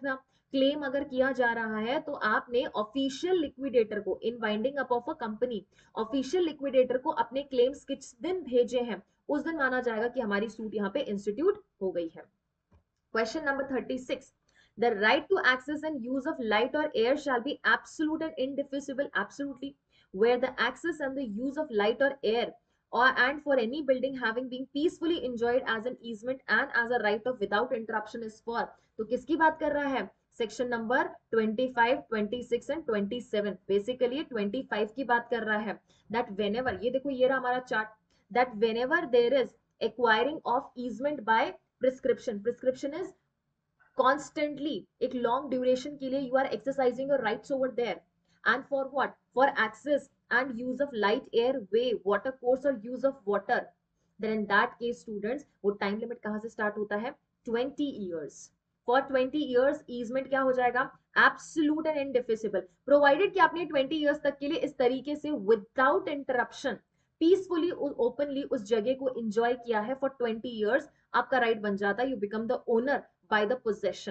क्लेम अगर किया जा रहा है तो आपने ऑफिशियल लिक्विडेटर को, in winding up of a company, official liquidator को अपने क्लेम्स किस दिन भेजे हैं, उस दिन माना जाएगा कि हमारी सूट यहाँ पे इंस्टीट्यूट हो गई है। Question number thirty six, the right to access and use of light or air shall be absolute and indefeasible, absolutely, where the access and the use of light or air or and for any building having been peacefully enjoyed as an easement and as a right of without interruption is for, तो किसकी बात कर रहा है, section number twenty five, twenty six and twenty seven, basically twenty five की बात कर रहा है, दैट व्हेनेवर, ये देखो ये रहा हमारा chart, that whenever there is acquiring of easement by prescription, prescription is constantly एक long duration के लिए you are exercising your rights over there, and for what, for access and use of light, air, way, water course or use of water, then in that case students वो time limit कहाँ से start होता है, twenty years, for twenty years easement क्या हो जाएगा, absolute and indefeasible, provided कि आपने ट्वेंटी years तक के लिए इस तरीके से without interruption पीसफुली ओपनली उस जगह को एंजॉय किया है फॉर ट्वेंटी years, आपका राइट right बन जाता है, you become the owner by the possession,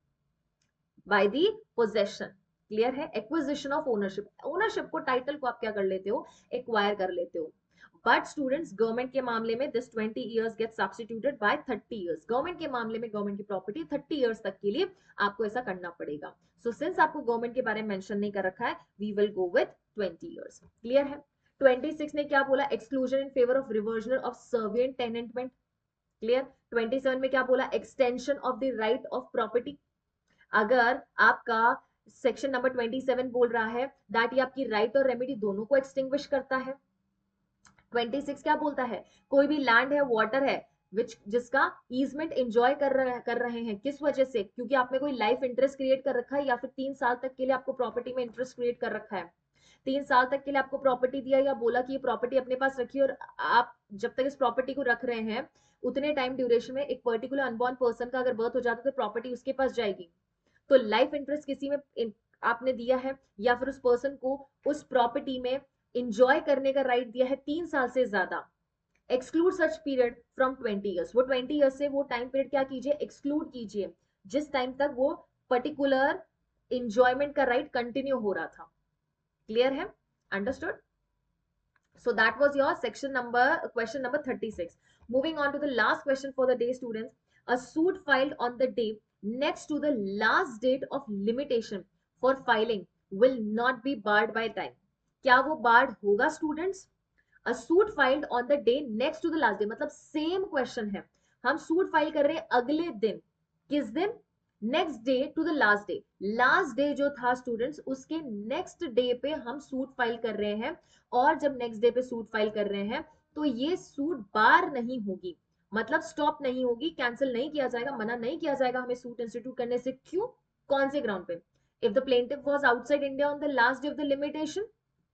by the possession, clear है, एक्विजिशन ऑफ ओनरशिप, ओनरशिप को, टाइटल को आप क्या कर लेते हो, एक्वायर कर लेते हो, बट स्टूडेंट्स गवर्नमेंट के मामले में this twenty years get substituted by thirty years, government के मामले में गवर्नमेंट की प्रॉपर्टी थर्टी years तक के लिए आपको ऐसा करना पड़ेगा, सो so, सिंस आपको गवर्नमेंट के बारे में मेंशन नहीं कर रखा है, we will go with twenty years, clear है। ट्वेंटी सिक्स ने क्या बोला, exclusion in favour of reversional of servient tenement, clear. Twenty seven में क्या बोला, extension of the right of property, अगर आपका सेक्शन नंबर ट्वेंटी सेवन बोल रहा है दैट ये आपकी राइट और रेमेडी दोनों को एक्सटिंग्विश करता है। ट्वेंटी सिक्स क्या बोलता है, कोई भी लैंड है, वाटर है, विच जिसका ईजमेंट एंजॉय कर रहे कर रहे हैं, किस वजह से, क्योंकि आपने कोई लाइफ इंटरेस्ट क्रिएट कर रखा है या फिर तीन साल तक के लिए आपको प्रॉपर्टी में इंटरेस्ट क्रिएट कर रखा है, तीन साल तक के लिए आपको प्रॉपर्टी दिया या बोला कि ये प्रॉपर्टी अपने पास रखिए और आप जब तक इस प्रॉपर्टी को रख रहे हैं उतने टाइम ड्यूरेशन में एक पर्टिकुलर अनबॉर्न पर्सन का अगर बर्थ हो जाता है तो प्रॉपर्टी उसके पास जाएगी, तो लाइफ इंटरेस्ट किसी में आपने दिया है या फिर उस पर्सन को उस प्रॉपर्टी में इंजॉय करने का राइट दिया है तीन साल से ज्यादा, exclude such period from twenty years, वो ट्वेंटी ईयर्स से वो टाइम पीरियड क्या कीजिए, एक्सक्लूड कीजिए, जिस टाइम तक वो पर्टिकुलर इंजॉयमेंट का राइट कंटिन्यू हो रहा था, क्लियर है, understood. So that was your section number, question number thirty-six. Moving on to the last question for the day, students. A suit filed on the day next to the last date of limitation for filing will not be barred by time. क्या वो barred होगा students? A suit filed on the day next to the last day, मतलब same question है, हम suit file कर रहे हैं अगले दिन, किस दिन, next day to the last day, last day जो था स्टूडेंट्स उसके नेक्स्ट डे पे हम सूट फाइल कर रहे हैं, और जब नेक्स्ट डे पे सूट फाइल कर रहे हैं तो ये सूट बार नहीं होगी, मतलब स्टॉप नहीं होगी, कैंसिल नहीं किया जाएगा, मना नहीं किया जाएगा हमें सूट इंस्टीट्यूट करने से, क्यों, कौन से ग्राउंड पे, if the plaintiff was outside India on the last day of the limitation,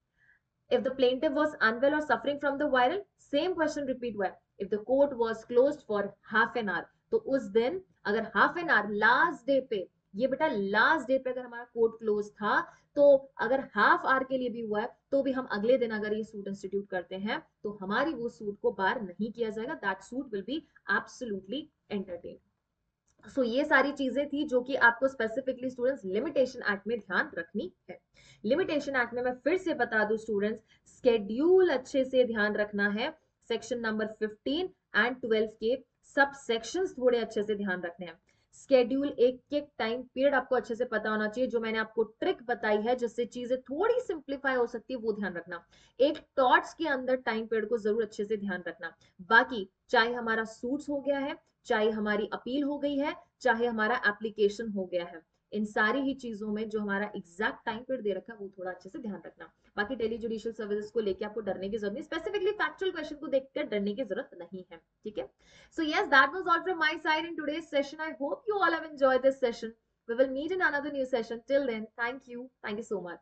if the plaintiff was unwell or suffering from the viral, same question repeat हुआ है, if the court was closed for half an hour, तो उस दिन अगर half an hour last day पे, ये बेटा last day पे अगर हमारा कोर्ट क्लोज था, तो अगर हाफ आवर के लिए भी हुआ है तो भी हम अगले दिन अगर ये सूट इंस्टीट्यूट करते हैं तो हमारी वो सूट को बार नहीं किया जाएगा, that suit will be absolutely entertain. So ये सारी चीजें थी जो कि आपको स्पेसिफिकली स्टूडेंट्स लिमिटेशन एक्ट में ध्यान रखनी है। लिमिटेशन एक्ट में मैं फिर से बता दूं स्टूडेंट्स, स्केड्यूल अच्छे से ध्यान रखना है, section number fifteen and twelve के सब सेक्शंस थोड़े अच्छे से ध्यान रखने हैं, स्केड्यूल एक एक टाइम पीरियड आपको अच्छे से पता होना चाहिए, जो मैंने आपको ट्रिक बताई है जिससे चीजें थोड़ी सिंप्लीफाई हो सकती है वो ध्यान रखना, एक टॉट्स के अंदर टाइम पीरियड को जरूर अच्छे से ध्यान रखना, बाकी चाहे हमारा सूट्स हो गया है, चाहे हमारी अपील हो गई है, चाहे हमारा एप्लीकेशन हो गया है, इन सारी ही चीजों में जो हमारा एग्जैक्ट टाइम पीरियड दे रखा है वो थोड़ा अच्छे से ध्यान रखना, बाकी डेली जुडिशियल सर्विसेज को लेके आपको डरने की जरूरत नहीं, स्पेसिफिकली फैक्चुअल क्वेश्चन को देखकर डरने की जरूरत नहीं है, ठीक है। So yes, that was all from my side in today's session, I hope you all have enjoyed this session, we will meet in another new session, till then thank you, thank you so much.